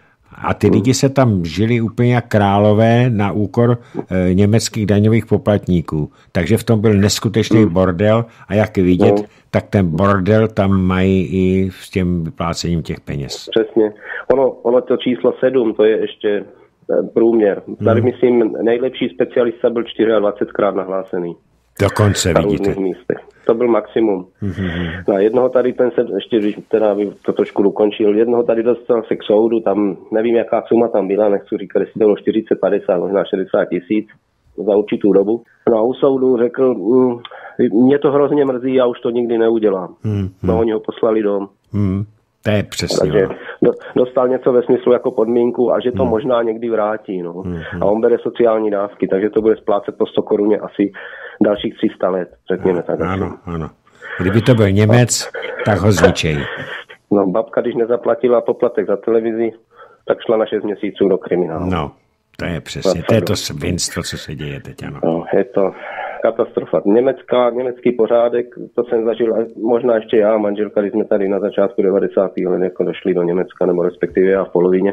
A ty lidi se tam žili úplně jak králové na úkor e, německých daňových poplatníků. Takže v tom byl neskutečný bordel a jak vidět, no. tak ten bordel tam mají i s tím vyplácením těch peněz.
Přesně. Ono, ono to číslo sedm, to je ještě průměr. Tady hmm. myslím, nejlepší specialista byl dvacetčtyřikrát nahlásený.
Dokonce vidíte.
To byl maximum. Mm-hmm. No jednoho tady ten se, ještě když teda to trošku dokončil, jednoho tady dostal se k soudu, tam nevím, jaká suma tam byla, nechci říkat, jestli to bylo čtyřicet, padesát, možná šedesát tisíc za určitou dobu. No a u soudu řekl, mm, mě to hrozně mrzí, já už to nikdy neudělám. Mm-hmm. No oni ho poslali dom.
Mm, to je přesně.
Takže do, dostal něco ve smyslu jako podmínku a že to mm. možná někdy vrátí. No. Mm-hmm. A on bere sociální dávky, takže to bude splácet po sto koruně asi dalších tři sta let, řekněme tak.
Ano, ano. Kdyby to byl Němec, tak ho zničejí.
No, babka, když nezaplatila poplatek za televizi, tak šla na šest měsíců do kriminálu.
No, to je přesně, to je to svinstvo, co se děje teď, ano.
No, je to katastrofa. Německá, německý pořádek, to jsem zažil možná ještě já, manželka, když jsme tady na začátku devadesátých let jako došli do Německa, nebo respektive já v polovině.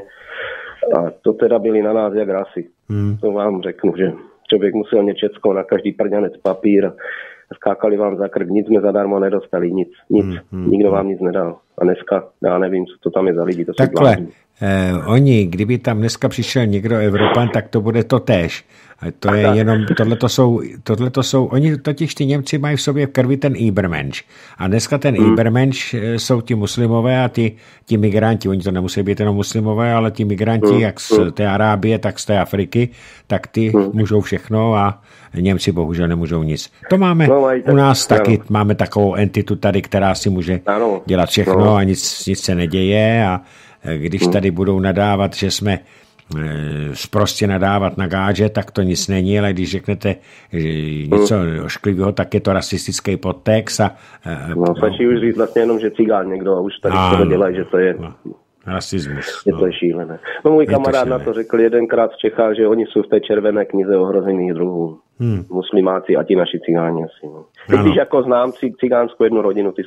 A to teda byli na nás jak rasy. Hmm. To vám řeknu, že člověk musel něčecko na každý prďanec papír, skákali vám za krk, nic jsme zadarmo nedostali, nic, nic, hmm, hmm, nikdo vám nic nedal. A dneska, já nevím, co to tam je za lidi, to
takhle, eh, oni, kdyby tam dneska přišel někdo Evropan, tak to bude to též. To je jenom, tohleto jsou, tohleto jsou, oni totiž ty Němci mají v sobě v krvi ten Übermensch. A dneska ten hmm. Übermensch jsou ti muslimové a ty, ti migranti, oni to nemusí být jenom muslimové, ale ti migranti, hmm. jak z té Arábie, tak z té Afriky, tak ty hmm. můžou všechno a Němci bohužel nemůžou nic. To máme no, u nás tak, taky, ano. máme takovou entitu tady, která si může ano. dělat všechno no. a nic, nic se neděje a když hmm. tady budou nadávat, že jsme sprostě nadávat na gáže, tak to nic není, ale když řeknete něco hmm. ošklivého, tak je to rasistický podtext. A,
no, stačí no, už říct vlastně jenom, že cigán někdo a už tady no, to dělají, že to je
no, rasismus.
Je to no. šílené. No můj je kamarád to na to řekl jedenkrát v Čechách, že oni jsou v té červené knize ohrozených druhů. Hmm. Muslimáci a ti naši cigáni asi. No. Když jako znám cigánskou jednu rodinu, ty jsou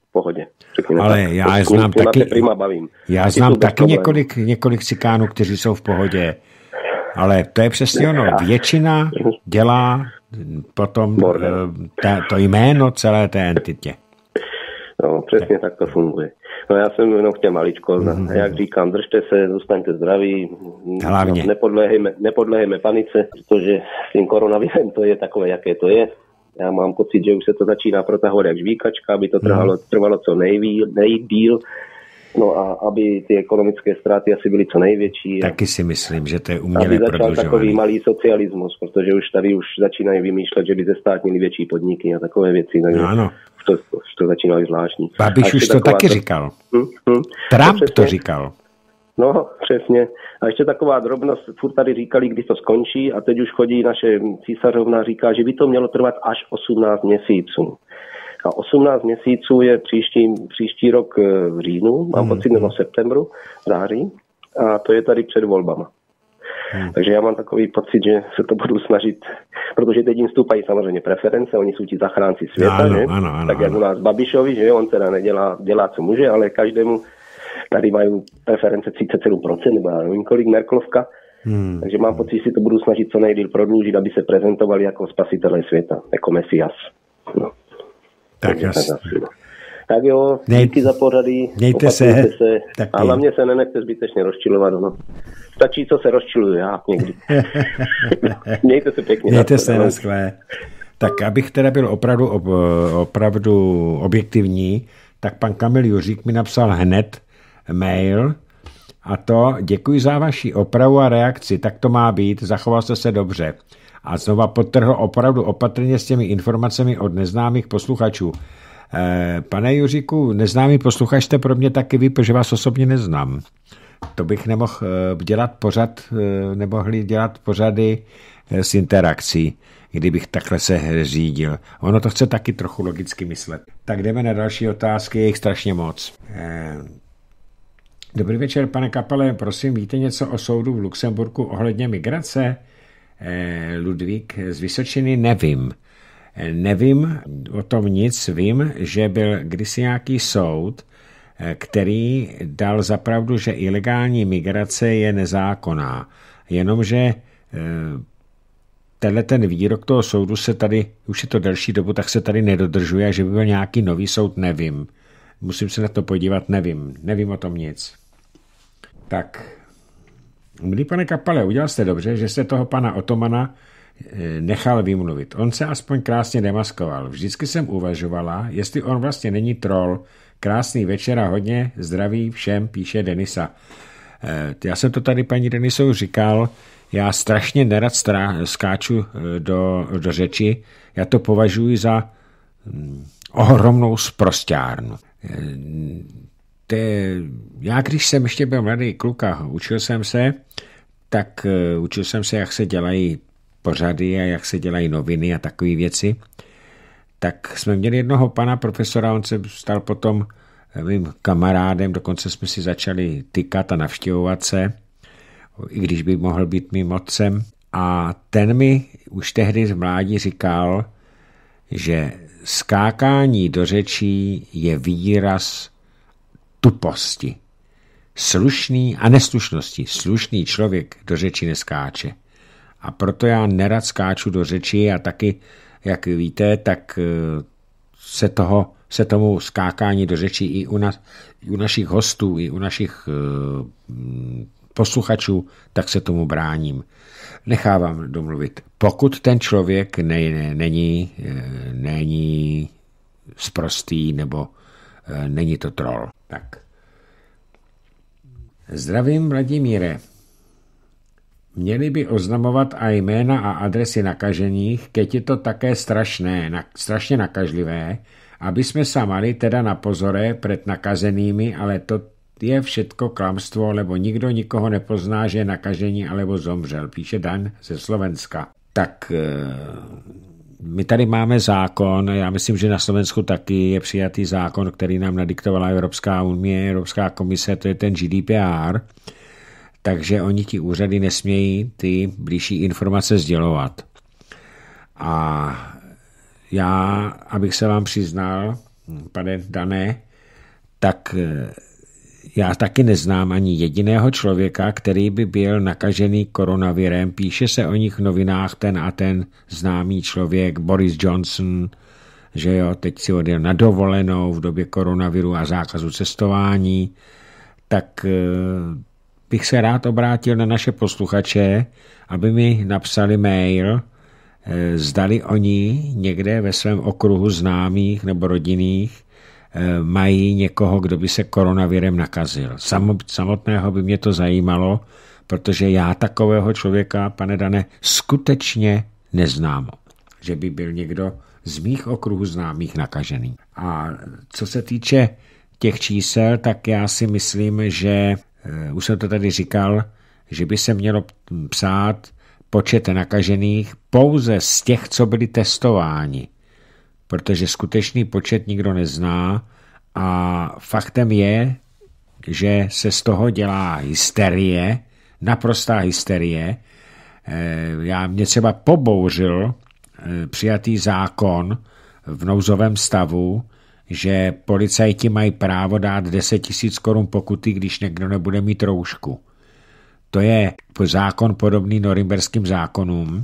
v pohodě. Řekněme
ale
tak.
já
To
znám taky,
prima bavím.
já znám taky několik, několik cikánů, kteří jsou v pohodě, ale to je přesně ono. Většina dělá potom ta, to jméno celé té entitě.
No, přesně tak to funguje. No já jsem jenom chtěl maličko, mm-hmm. jak říkám, držte se, zůstaňte zdraví,
hlavně.
Nepodléhejme, nepodléhejme panice, protože s tím koronavirem to je takové, jaké to je. Já mám pocit, že už se to začíná protahovat jak žvíkačka, aby to trvalo, trvalo co nejví, nejdýl, no a aby ty ekonomické ztráty asi byly co největší.
Taky si myslím, že to je uměle
aby začal
prodlužovaný.
Takový malý socialismus, protože už tady už začínají vymýšlet, že by zestátnili větší podniky a takové věci. Takže
ano.
Už to, už to začíná zvláštní.
Babiš už to taky to... říkal.
Hm, hm.
Trump to, to říkal.
No, přesně. A ještě taková drobnost, furt tady říkali, kdy to skončí a teď už chodí naše císařovna, říká, že by to mělo trvat až osmnáct měsíců. A osmnáct měsíců je příští, příští rok v říjnu, mám hmm. pocit, nebo v septembru, září, a to je tady před volbama. Hmm. Takže já mám takový pocit, že se to budu snažit, protože teď jim stoupají samozřejmě preference, oni jsou ti zachránci světa,
ano,
že?
Ano, ano,
tak jak
ano.
u nás Babišovi, že on teda nedělá, dělá, co může, ale každému tady mají preference třicet sedm procent, nebo já nevím kolik, Merklovka, hmm. takže mám pocit, že si to budu snažit co nejdýl prodloužit, aby se prezentovali jako spasitelé světa, jako Mesias. No.
Tak jasně.
Tak jo,
Nej...
díky za pořady,
mějte se,
se a hlavně se nenechte zbytečně rozčilovat. No. Stačí, co se rozčiluju já někdy. Mějte se pěkně.
Mějte se, naschle. Tak abych teda byl opravdu, opravdu objektivní, tak pan Kamil Juřík mi napsal hned mail a to děkuji za vaši opravu a reakci, tak to má být, zachoval jste se dobře. A znova podtrhl opravdu opatrně s těmi informacemi od neznámých posluchačů. Pane Juříku, neznámý posluchač jste pro mě taky vy, protože vás osobně neznám. To bych nemohl dělat pořad, nemohli dělat pořady s interakcí, kdybych takhle se řídil. Ono to chce taky trochu logicky myslet. Tak jdeme na další otázky, je jich strašně moc. Dobrý večer, pane Kapale, prosím, víte něco o soudu v Lucemburku ohledně migrace? Ludvík z Vysočiny nevím. Nevím o tom nic, vím, že byl kdysi nějaký soud, který dal za pravdu, že ilegální migrace je nezákonná. Jenomže tenhle ten výrok toho soudu se tady, už je to delší dobu, tak se tady nedodržuje, že by byl nějaký nový soud, nevím. Musím se na to podívat, nevím. Nevím o tom nic. Tak, milý pane Kapale, udělal jste dobře, že jste toho pana Otomana nechal vymluvit. On se aspoň krásně demaskoval. Vždycky jsem uvažovala, jestli on vlastně není troll. Krásný večer a hodně zdraví všem, píše Denisa. Já jsem to tady paní Denisou říkal, já strašně nerad strá- skáču do, do řeči, já to považuji za hm, ohromnou sprosťárnu. Te, já když jsem ještě byl mladý kluka, učil jsem se, tak uh, učil jsem se, jak se dělají pořady a jak se dělají noviny a takové věci. Tak jsme měli jednoho pana profesora, on se stal potom mým kamarádem, dokonce jsme si začali tykat a navštěvovat se, i když by mohl být mým otcem. A ten mi už tehdy z mládí říkal, že skákání do řečí je výraz tuposti. Slušný a neslušnosti. Slušný člověk do řeči neskáče. A proto já nerad skáču do řeči a taky, jak víte, tak se, toho, se tomu skákání do řeči i u, nas, i u našich hostů, i u našich uh, posluchačů, tak se tomu bráním. Nechávám domluvit. Pokud ten člověk ne, ne, není, není sprostý nebo uh, není to troll. Tak. Zdravím, Vladimíre. Měli by oznamovat a jména a adresy nakažených, keď je to také strašné, na, strašně nakažlivé, aby jsme sa mali teda na pozore před nakazenými, ale to je všetko klamstvo, lebo nikdo nikoho nepozná, že je nakažení alebo zomřel, píše Dan ze Slovenska. Tak my tady máme zákon, já myslím, že na Slovensku taky je přijatý zákon, který nám nadiktovala Evropská unie, Evropská komise, to je ten G D P R, takže oni ti úřady nesmějí ty blížší informace sdělovat. A já, abych se vám přiznal, pane Dané, tak já taky neznám ani jediného člověka, který by byl nakažený koronavirem. Píše se o nich v novinách ten a ten známý člověk, Boris Johnson, že jo, teď si odjel na dovolenou v době koronaviru a zákazu cestování. Tak bych se rád obrátil na naše posluchače, aby mi napsali mail, zdali oni někde ve svém okruhu známých nebo rodinných mají někoho, kdo by se koronavirem nakazil. Samotného by mě to zajímalo, protože já takového člověka, pane Dane, skutečně neznám, že by byl někdo z mých okruhů známých nakažený. A co se týče těch čísel, tak já si myslím, že, už jsem to tady říkal, že by se mělo psát počet nakažených pouze z těch, co byli testováni, protože skutečný počet nikdo nezná a faktem je, že se z toho dělá hysterie, naprostá hysterie. Já mě třeba pobouřil přijatý zákon v nouzovém stavu, že policajti mají právo dát deset tisíc korun pokuty, když někdo nebude mít roušku. To je zákon podobný norimberským zákonům,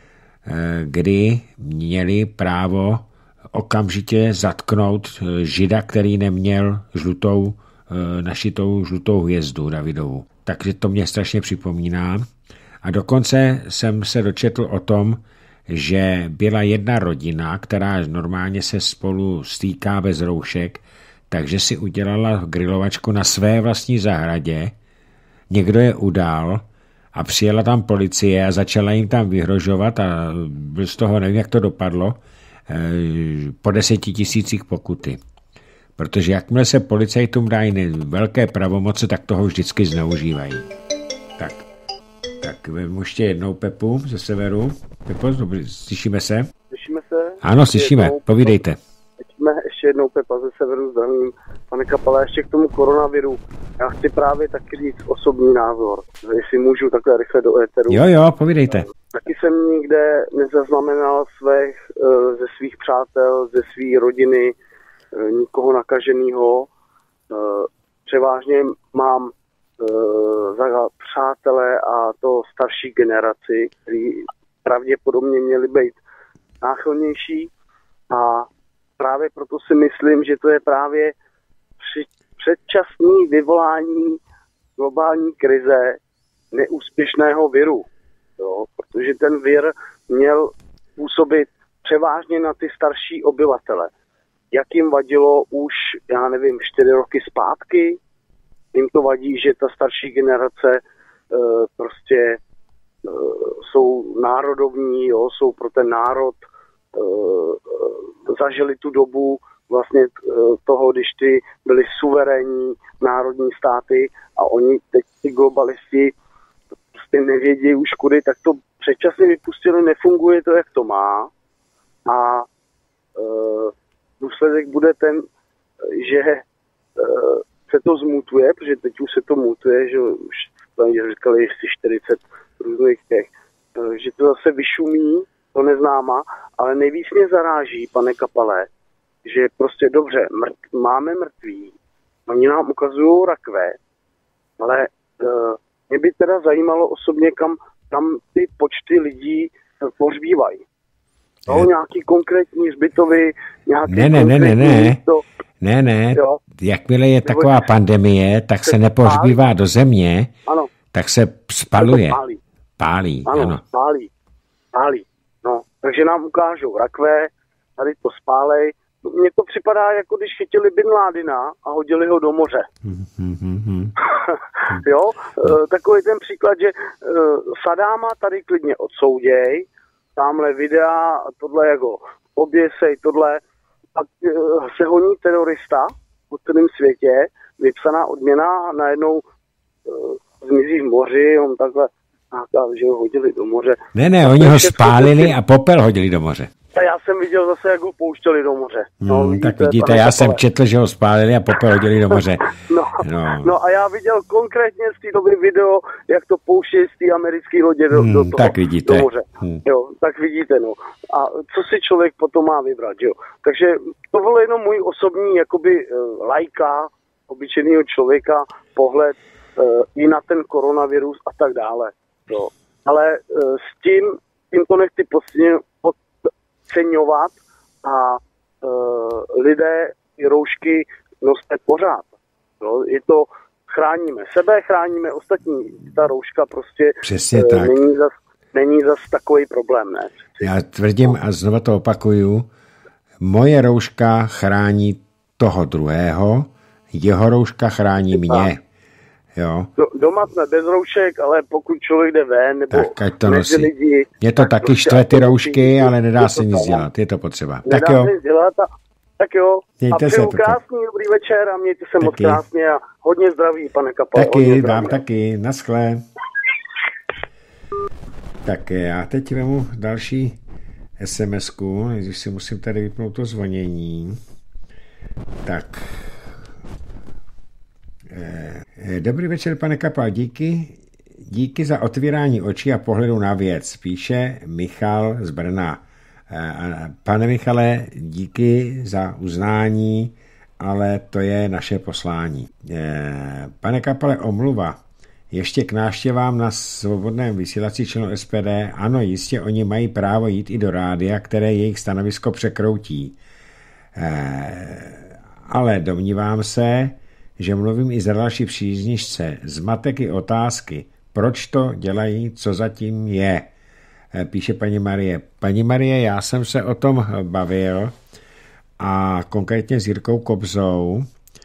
kdy měli právo okamžitě zatknout žida, který neměl žlutou, našitou žlutou hvězdu Davidovu. Takže to mě strašně připomíná. A dokonce jsem se dočetl o tom, že byla jedna rodina, která normálně se spolu stýká bez roušek, takže si udělala grilovačku na své vlastní zahradě, někdo je udal a přijela tam policie a začala jim tam vyhrožovat a byl z toho, nevím, jak to dopadlo, po deseti tisících pokuty. Protože jakmile se policajtům dají velké pravomoce, tak toho vždycky zneužívají. Tak, tak vemu ještě jednou Pepu ze severu. Pepo, dobrý, slyšíme se?
Slyšíme se?
Ano, slyšíme, jednou, povídejte.
Slyšíme ještě jednou Pepa ze severu, zdravím. Pane Kapale, ještě k tomu koronaviru. Já chci právě taky říct osobní názor, jestli můžu takhle rychle do éteru.
Jo, jo, povídejte.
Taky jsem nikde nezaznamenal svých, ze svých přátel, ze své rodiny nikoho nakaženého. Převážně mám za přátelé a to starší generaci, kteří pravděpodobně měli být náchylnější a právě proto si myslím, že to je právě předčasné vyvolání globální krize neúspěšného viru. Jo? Protože ten vir měl působit převážně na ty starší obyvatele. Jak jim vadilo už, já nevím, čtyři roky zpátky, jim to vadí, že ta starší generace e, prostě e, jsou národovní, jo, jsou pro ten národ, e, zažili tu dobu vlastně toho, když ty byly suverénní národní státy a oni teď ty globalisti prostě nevědí už kudy, tak to předčasně vypustili, nefunguje to, jak to má a e, důsledek bude ten, že e, se to zmutuje, protože teď už se to mutuje, že už říkali jestli čtyřicet různých těch, e, že to zase vyšumí, to neznáma, ale nejvíc mě zaráží, pane Kapale, že prostě dobře, mrt, máme mrtví, oni nám ukazují rakve, ale uh, mě by teda zajímalo osobně, kam, kam ty počty lidí uh, pohřbívají. No, nějaký konkrétní hřbitovy, nějaký
ne, ne, ne, ne, ne, to, ne, ne, jo. Jakmile je taková pandemie, tak se, se nepohřbívá pálí do země, ano. Tak se spaluje.
Pálí.
Pálí,
ano.
ano.
Pálí, pálí, no, takže nám ukážou rakve, tady to spálej. Mně to připadá, jako když chytili Bin Ládina a hodili ho do moře.
Mm-hmm.
Jo, e, takový ten příklad, že e, Sadáma tady klidně odsouděj, tamhle videa, tohle jako oběsej, tohle, a e, se honí terorista po celém světě, vypsaná odměna a najednou e, zmizí v moři, on takhle, a, že ho hodili do moře.
Ne, ne, oni ho spálili a popel hodili do moře.
A já jsem viděl zase, jak ho pouštěli do moře. No,
hmm,
vidíte,
tak vidíte, já jsem četl, že ho spálili a popel hodili do moře.
no, no. no a já viděl konkrétně z té doby video, jak to pouští z té americké lodě do, hmm, do, toho,
tak vidíte.
do moře. Hmm. Jo, tak vidíte, no. A co si člověk potom má vybrat, jo. Takže to bylo jenom můj osobní, jakoby, lajka, obyčejného člověka, pohled uh, i na ten koronavirus a tak dále. Jo. Ale uh, s tím, tím to nechci podceňovat a uh, lidé i roušky noste pořád. Jo. Je to, chráníme sebe, chráníme ostatní. Ta rouška prostě
Přesně
uh,
tak.
není zas, není zas takový problém, ne?
Já tvrdím a znova to opakuju, moje rouška chrání toho druhého, jeho rouška chrání mě. Jo.
Doma jsme bez roušek, ale pokud člověk jde ven, nebo
tak ať to
mezi
nosí.
lidi...
Mě to taky štve ty roušky, ale nedá se nic dělat, je to potřeba.
Nedá
tak jo.
se nic dělat a, tak jo.
Mějte
a
se,
přeju krásný, dobrý večer a mějte se taky. Moc krásně a hodně zdraví, pane Kapal.
Taky, dám taky, naschle. Tak já teď vemu další SMSku, když si musím tady vypnout to zvonění. Tak... Dobrý večer, pane Kapal, díky, díky za otvírání očí a pohledu na věc, píše Michal z Brna. Pane Michale, díky za uznání, ale to je naše poslání. Pane Kapale, omluva. Ještě k návštěvám na svobodném vysílací členu S P D. Ano, jistě, oni mají právo jít i do rádia, které jejich stanovisko překroutí. Ale domnívám se, že mluvím i za další příznižce. Zmatek i otázky. Proč to dělají, co zatím je? Píše paní Marie. Paní Marie, já jsem se o tom bavil a konkrétně s Jirkou Kobzou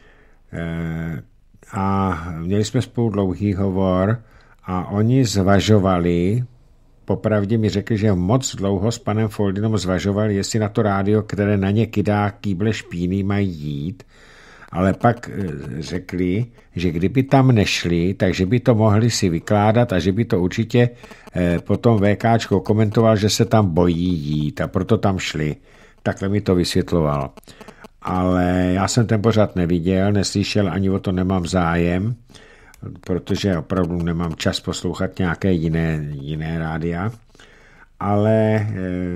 a měli jsme spolu dlouhý hovor a oni zvažovali, popravdě mi řekli, že moc dlouho s panem Foldinem zvažovali, jestli na to rádio, které na ně kydá kýble špíny, mají jít, ale pak řekli, že kdyby tam nešli, takže by to mohli si vykládat a že by to určitě potom VKčko komentoval, že se tam bojí jít a proto tam šli. Takhle mi to vysvětloval. Ale já jsem ten pořad neviděl, neslyšel, ani o to nemám zájem, protože opravdu nemám čas poslouchat nějaké jiné, jiné rádia. Ale e,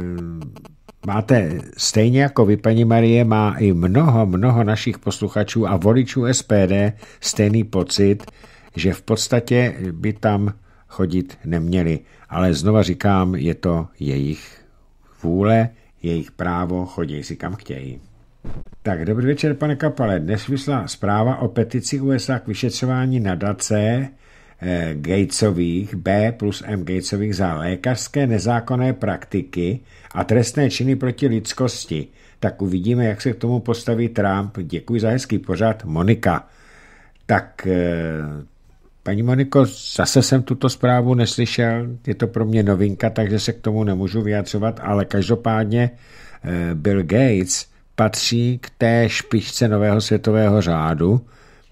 máte, stejně jako vy, paní Marie, má i mnoho, mnoho našich posluchačů a voličů S P D stejný pocit, že v podstatě by tam chodit neměli. Ale znova říkám, je to jejich vůle, jejich právo, chodí si kam chtějí. Tak, dobrý večer, pane Kapale. Dnes vyšla zpráva o petici U S A k vyšetřování nadace eh, Gatesových, B plus M Gatesových za lékařské nezákonné praktiky a trestné činy proti lidskosti. Tak uvidíme, jak se k tomu postaví Trump. Děkuji za hezký pořad, Monika. Tak, eh, paní Moniko, zase jsem tuto zprávu neslyšel, je to pro mě novinka, takže se k tomu nemůžu vyjadřovat, ale každopádně eh, Bill Gates patří k té špičce nového světového řádu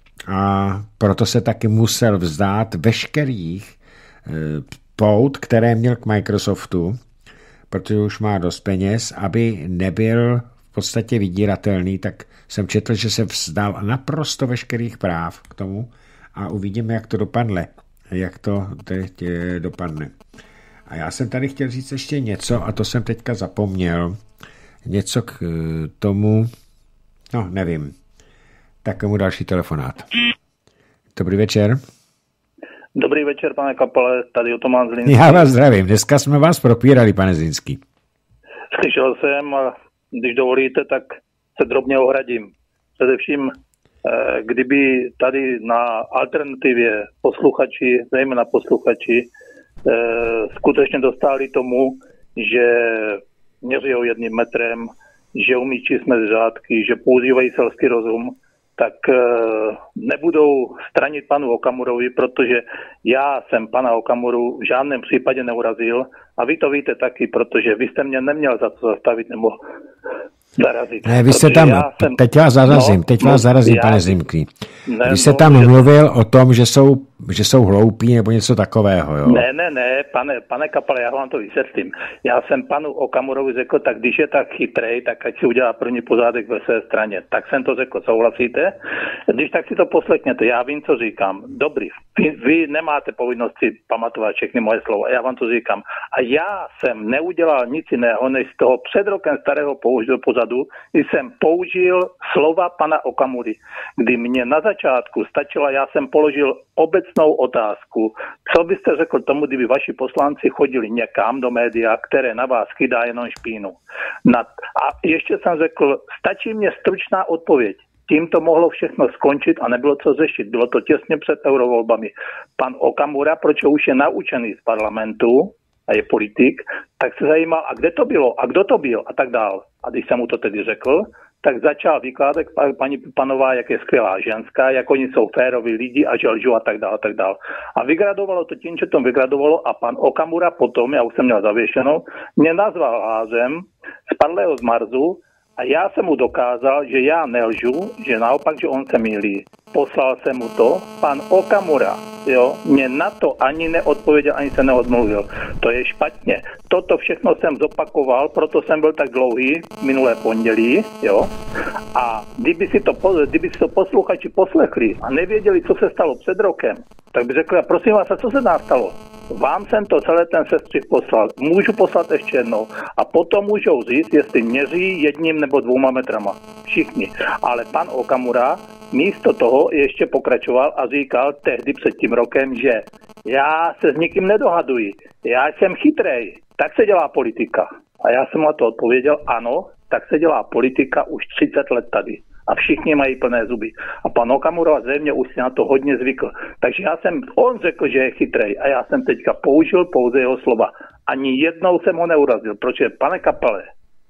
a proto se taky musel vzdát veškerých e, pout, které měl k Microsoftu, protože už má dost peněz, aby nebyl v podstatě vydíratelný, tak jsem četl, že se vzdal naprosto veškerých práv k tomu a uvidíme, jak to dopadne. Jak to teď dopadne. A já jsem tady chtěl říct ještě něco a to jsem teďka zapomněl. Něco k tomu, no nevím, tak komu další telefonát. Dobrý večer.
Dobrý večer, pane Kapale, tady o Tomáš Zlínský.
Já vás zdravím, dneska jsme vás propírali, pane Zlínský.
Slyšel jsem a když dovolíte, tak se drobně ohradím. Především, kdyby tady na alternativě posluchači, zejména posluchači, skutečně dostali tomu, že měřijou jedným metrem, že umí číst mezi řádky, že používají selský rozum, tak e, nebudou stranit panu Okamurovi, protože já jsem pana Okamuru v žádném případě neurazil a vy to víte taky, protože vy jste mě neměl za to zastavit nebo zarazit.
Ne, vy jste tam, jsem, teď vás zarazím, no, teď vás zarazím, já, pane Zimký. Vy jste tam no, mluvil o tom, že jsou že jsou hloupí nebo něco takového, jo?
Ne, ne, ne, pane, pane Kapale, já vám to vysvětlím. Já jsem panu Okamurovi řekl, tak když je tak chytrej, tak ať si udělá první pořádek ve své straně. Tak jsem to řekl, souhlasíte? Když tak si to poslechněte, já vím, co říkám. Dobrý, vy, vy nemáte povinnost si pamatovat všechny moje slova, já vám to říkám. A já jsem neudělal nic jiného, než z toho před rokem starého použil pozadu, když jsem použil slova pana Okamury, kdy mě na začátku stačila, já jsem položil obecnou otázku. Co byste řekl tomu, kdyby vaši poslanci chodili někam do média, které na vás chydá jenom špínu? Na, a ještě jsem řekl, stačí mě stručná odpověď. Tím to mohlo všechno skončit a nebylo co řešit. Bylo to těsně před eurovolbami. Pan Okamura, proč už je naučený z parlamentu a je politik, tak se zajímal, a kde to bylo, a kdo to byl a tak dál. A když jsem mu to tedy řekl, tak začal vykládat paní Panová, jak je skvělá ženská, jak oni jsou féroví lidi a že lžou a tak dále, a tak dále. A vygradovalo to tím, že to vygradovalo a pan Okamura potom, já už jsem měl zavěšenou, mě nazval házem, spadlého z Marsu a já jsem mu dokázal, že já nelžu, že naopak, že on se mýlí. Poslal jsem mu to, pan Okamura, jo, mě na to ani neodpověděl, ani se neodmluvil. To je špatně. Toto všechno jsem zopakoval, proto jsem byl tak dlouhý minulé pondělí, jo. A kdyby si to, kdyby si to posluchači poslechli a nevěděli, co se stalo před rokem, tak by řekli, prosím vás, a co se nám stalo? Vám jsem to celé ten sestřih poslal. Můžu poslat ještě jednou. A potom můžou říct, jestli měří jedním nebo dvouma metrama. Všichni. Ale pan Okamura místo toho ještě pokračoval a říkal tehdy před tím rokem, že já se s nikým nedohaduji. Já jsem chytrej. Tak se dělá politika. A já jsem na to odpověděl, ano, tak se dělá politika už třicet let tady. A všichni mají plné zuby. A pan Okamura zřejmě už si na to hodně zvykl. Takže já jsem, on řekl, že je chytrej a já jsem teďka použil pouze jeho slova. Ani jednou jsem ho neurazil, protože, pane Kapale,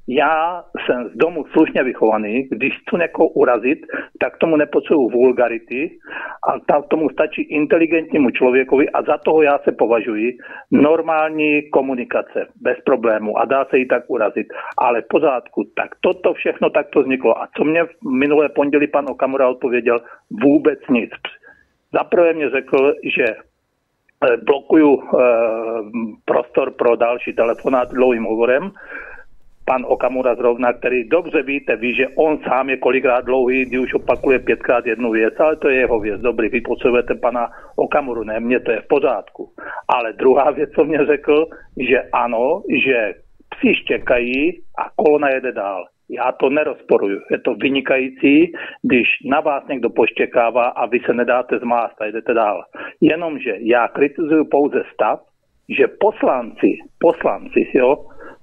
já jsem z domu slušně vychovaný, když chci někoho urazit, tak tomu nepotřebuji vulgarity a tak tomu stačí inteligentnímu člověkovi a za toho já se považuji normální komunikace, bez problému a dá se ji tak urazit. Ale v pořádku, tak toto všechno takto vzniklo. A co mě v minulé pondělí pan Okamura odpověděl? Vůbec nic. Zaprvé mě řekl, že blokuju eh, prostor pro další telefonát dlouhým hovorem. Pan Okamura zrovna, který dobře víte, ví, že on sám je kolikrát dlouhý, kdy už opakuje pětkrát jednu věc, ale to je jeho věc. Dobrý, vy potřebujete pana Okamuru, ne, mně to je v pořádku. Ale druhá věc, co mě řekl, že ano, že psi štěkají a kolona jede dál. Já to nerozporuju. Je to vynikající, když na vás někdo poštěkává a vy se nedáte zmást a jdete dál. Jenomže já kritizuju pouze stav, že poslanci, poslanci, jo,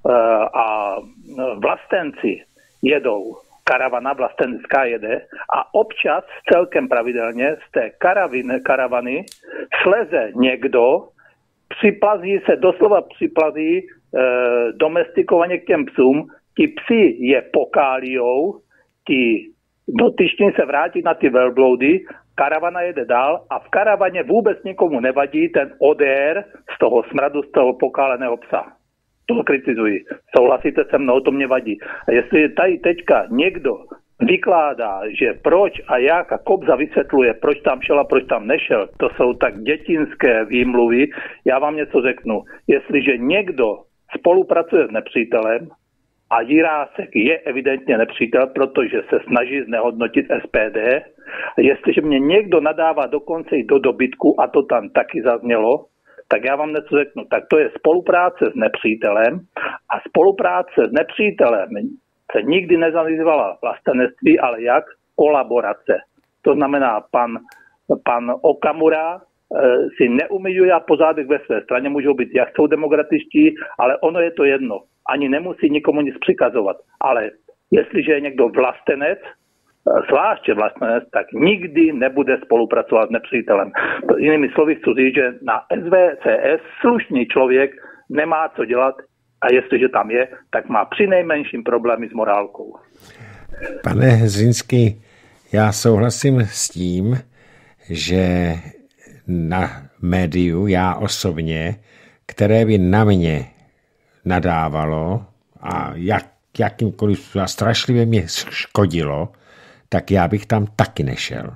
a vlastenci jedou, karavana vlastenecká jede a občas celkem pravidelně z té karaviny, karavany sleze někdo, připlazí se, doslova připlazí e, domestikovaně k těm psům, ti psi je pokálijou, ti dotyční se vrátí na ty velbloudy, karavana jede dál a v karavaně vůbec nikomu nevadí ten odér z toho smradu, z toho pokáleného psa. To kritizuji. Souhlasíte se mnou, to mě vadí. A jestli tady teďka někdo vykládá, že proč a jak a Kobza vysvětluje, proč tam šel a proč tam nešel, to jsou tak dětinské výmluvy, já vám něco řeknu. Jestliže někdo spolupracuje s nepřítelem a Jirásek je evidentně nepřítel, protože se snaží znehodnotit S P D, jestliže mě někdo nadává dokonce i do dobytku, a to tam taky zaznělo, tak já vám něco řeknu. Tak to je spolupráce s nepřítelem a spolupráce s nepřítelem se nikdy nezanalizovala vlastenectví, ale jak? Kolaborace. To znamená, pan, pan Okamura e, si neumyňuje pořádek ve své straně, můžou být jak jsou demokratičtí, ale ono je to jedno. Ani nemusí nikomu nic přikazovat. Ale jestliže je někdo vlastenec, zvláště vlastenec, tak nikdy nebude spolupracovat s nepřítelem. Jinými slovy chci říct, že na S V C S slušný člověk nemá co dělat a jestliže tam je, tak má přinejmenším problémy s morálkou.
Pane Zrinský, já souhlasím s tím, že na médiu, já osobně, které by na mě nadávalo a jak, jakýmkoliv strašlivě mě škodilo, tak já bych tam taky nešel.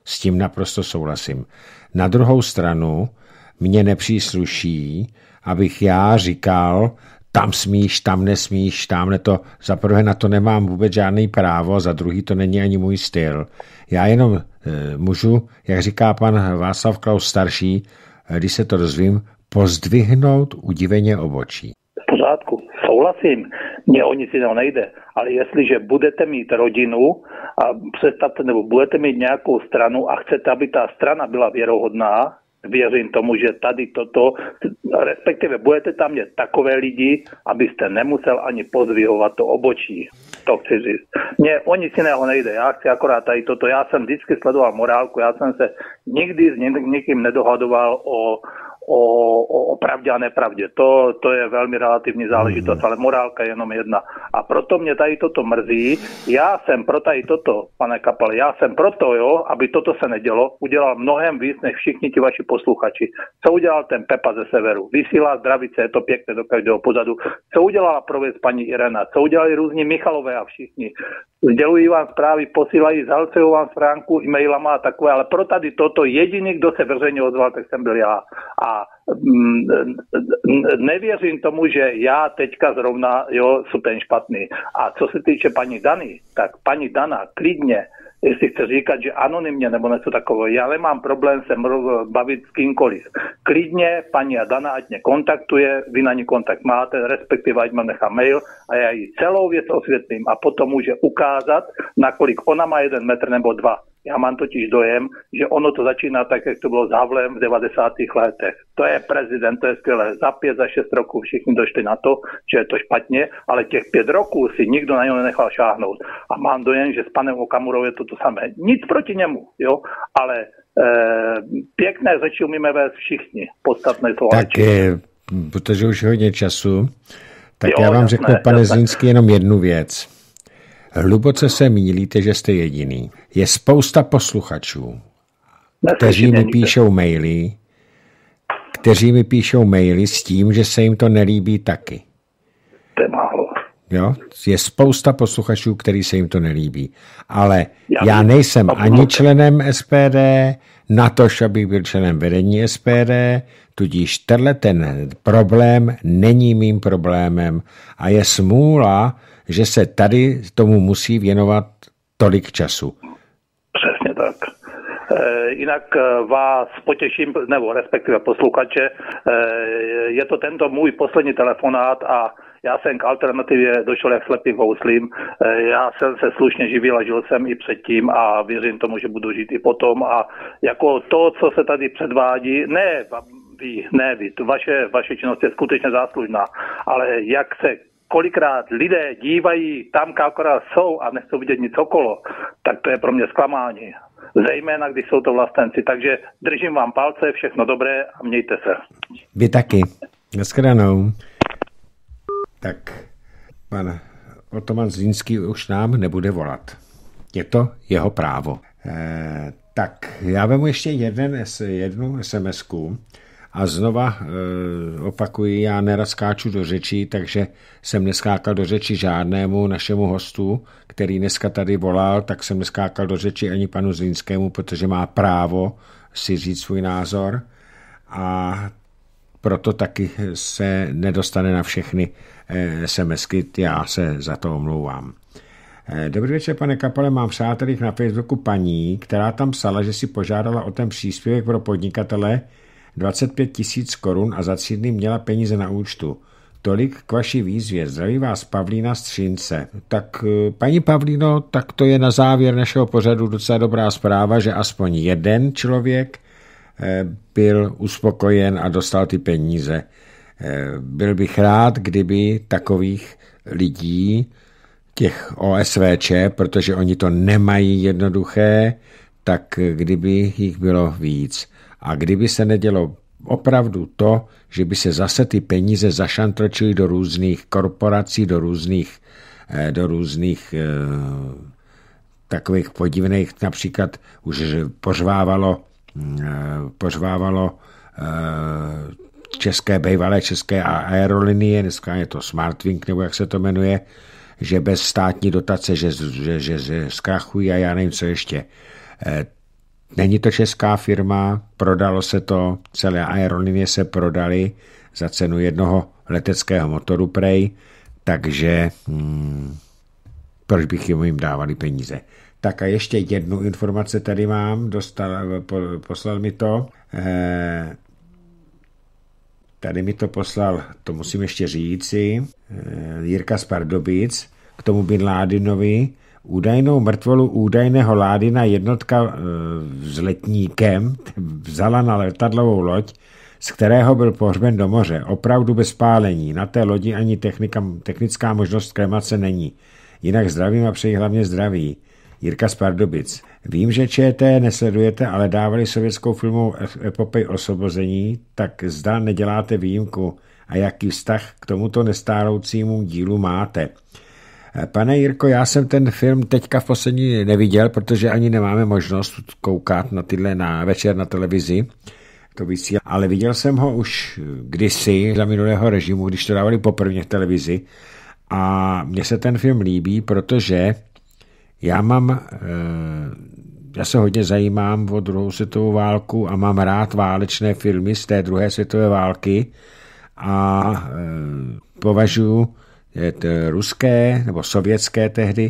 S tím naprosto souhlasím. Na druhou stranu mně nepřísluší, abych já říkal, tam smíš, tam nesmíš, tamhle to. Za prvé na to nemám vůbec žádný právo, za druhý to není ani můj styl. Já jenom e, můžu, jak říká pan Václav Klaus starší, když se to dozvím, pozdvihnout udiveně obočí.
V pořádku, souhlasím, mně o nic jiného nejde, ale jestliže budete mít rodinu a představte, nebo budete mít nějakou stranu a chcete, aby ta strana byla věrohodná, věřím tomu, že tady toto, respektive budete tam mít takové lidi, abyste nemusel ani pozdvihovat to obočí. To chci říct. Mně o nic jiného nejde, já chci akorát tady toto. Já jsem vždycky sledoval morálku, já jsem se nikdy s někým nedohadoval o O, o, o pravdě a nepravdě. To, to je velmi relativní záležitost, ale morálka je jenom jedna. A proto mě tady toto mrzí. Já jsem pro tady toto, pane Kapale, já jsem proto, jo, aby toto se nedělo, udělal mnohem víc než všichni ti vaši posluchači. Co udělal ten Pepa ze severu? Vysílá zdravice, je to pěkné do každého pozadu. Co udělala prověc paní Irena? Co udělali různí Michalové a všichni? Sdělují vám zprávy, posílají, zhalcují vám stránku e-mailama a takové, ale pro tady toto jediný, kdo se veřejně ozval, tak jsem byl já. A mm, nevěřím tomu, že já teďka zrovna, jo, jsem ten špatný. A co se týče paní Dany, tak paní Dana klidně, jestli chce říkat, že anonymně nebo něco takového, já nemám problém se bavit s kýmkoliv. Klidně paní Dana ať mě kontaktuje, vy na ní kontakt máte, respektive ať mám nechá mail a já jí celou věc osvětlím a potom může ukázat, nakolik ona má jeden metr nebo dva. Já mám totiž dojem, že ono to začíná tak, jak to bylo s Havlem v devadesátých letech. To je prezident, to je skvělé. Za pět, za šest roků všichni došli na to, že je to špatně, ale těch pět roků si nikdo na něho nenechal šáhnout. A mám dojem, že s panem Okamurou je to to samé. Nic proti němu, jo, ale e, pěkné řeči umíme vést všichni. Podstatné jsou
tak,
řeči.
Protože už hodně času, tak
jo,
já vám
jasné,
řeknu, pane
jasné.
Zlínský, jenom jednu věc. Hluboce se mýlíte, že jste jediný. Je spousta posluchačů, kteří mi píšou maily, kteří mi píšou maily s tím, že se jim to nelíbí taky.
To je málo.
Jo? Je spousta posluchačů, který se jim to nelíbí. Ale já, já
vím,
nejsem ani členem S P D, natož abych byl členem vedení S P D, tudíž tenhle ten problém není mým problémem a je smůla, že se tady tomu musí věnovat tolik času.
Přesně tak. E, jinak vás potěším, nebo respektive posluchače, e, je to tento můj poslední telefonát a já jsem k alternativě došel jak slepý houslím. E, já jsem se slušně živil a žil jsem i předtím a věřím tomu, že budu žít i potom a jako to, co se tady předvádí, ne vy, ne vy, vaše, vaše činnost je skutečně záslužná, ale jak se kolikrát lidé dívají tam, akorát jsou a nechcou vidět nic okolo, tak to je pro mě zklamání. Zejména, když jsou to vlastenci. Takže držím vám palce, všechno dobré a mějte se.
Vy taky. Naschledanou. Tak, pan Otoman Zlínský už nám nebude volat. Je to jeho právo. E, tak, já vemu ještě jeden, jednu SMSku. A znova e, opakuji, já nerad skáču do řečí, takže jsem neskákal do řeči žádnému našemu hostu, který dneska tady volal, tak jsem neskákal do řeči ani panu Zlínskému, protože má právo si říct svůj názor a proto taky se nedostane na všechny e, SMSky, já se za to omlouvám. E, dobrý večer, pane Kapale, mám přátelích na Facebooku paní, která tam psala, že si požádala o ten příspěvek pro podnikatele dvacet pět tisíc korun a za tři dny měla peníze na účtu. Tolik k vaší výzvě. Zdraví vás Pavlína Střínce. Tak paní Pavlíno, tak to je na závěr našeho pořadu docela dobrá zpráva, že aspoň jeden člověk byl uspokojen a dostal ty peníze. Byl bych rád, kdyby takových lidí, těch O S V Č, protože oni to nemají jednoduché, tak kdyby jich bylo víc. A kdyby se nedělo opravdu to, že by se zase ty peníze zašantročily do různých korporací, do různých, do různých eh, takových podivných, například už pořvávalo, eh, pořvávalo eh, české, bývalé české aerolinie, dneska je to Smartwing, nebo jak se to jmenuje, že bez státní dotace, že, že, že, že zkrachují a já nevím, co ještě. Eh, Není to česká firma, prodalo se to, celé aerolinie se prodaly za cenu jednoho leteckého motoru prej, takže hmm, proč bych jim dávali peníze. Tak a ještě jednu informaci tady mám, dostal, po, poslal mi to, eh, tady mi to poslal, to musím ještě říci, eh, Jirka z Pardubic, k tomu Bin Ládinovi, údajnou mrtvolu údajného Ládina jednotka e, vzletníkem vzala na letadlovou loď, z kterého byl pohřben do moře. Opravdu bez pálení. Na té lodi ani technika, technická možnost kremace není. Jinak zdravím a přeji hlavně zdraví. Jirka z Pardubic. Vím, že ČT nesledujete, ale dávali sovětskou filmovou epopej Osvobození, tak zda neděláte výjimku a jaký vztah k tomuto nestároucímu dílu máte. Pane Jirko, já jsem ten film teďka v poslední neviděl, protože ani nemáme možnost koukat na tyhle na večer na televizi, to vysílá, ale viděl jsem ho už kdysi za minulého režimu, když to dávali poprvé v televizi a mně se ten film líbí, protože já mám, já se hodně zajímám o druhou světovou válku a mám rád válečné filmy z té druhé světové války a považuji ruské nebo sovětské tehdy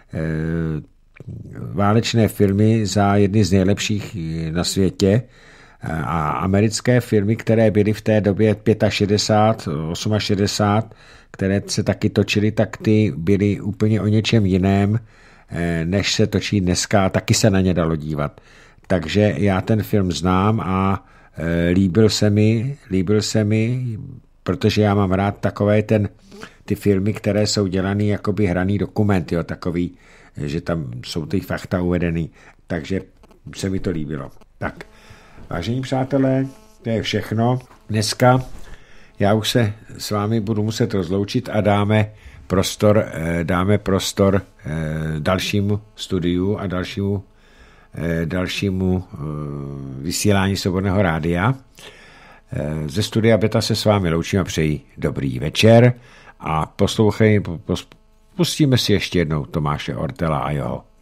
válečné filmy za jedny z nejlepších na světě a americké filmy, které byly v té době šedesát pět, šedesát osm, které se taky točily, tak ty byly úplně o něčem jiném, než se točí dneska, taky se na ně dalo dívat. Takže já ten film znám a líbil se mi, líbil se mi, protože já mám rád takové ten ty filmy, které jsou dělaný jakoby hraný dokument, jo, takový, že tam jsou ty fakta uvedený. Takže se mi to líbilo. Tak, vážení přátelé, to je všechno. Dneska já už se s vámi budu muset rozloučit a dáme prostor, dáme prostor dalšímu studiu a dalšímu, dalšímu vysílání Svobodného rádia. Ze studia Beta se s vámi loučím a přeji dobrý večer a poslouchej, pustíme si ještě jednou Tomáše Ortela a jeho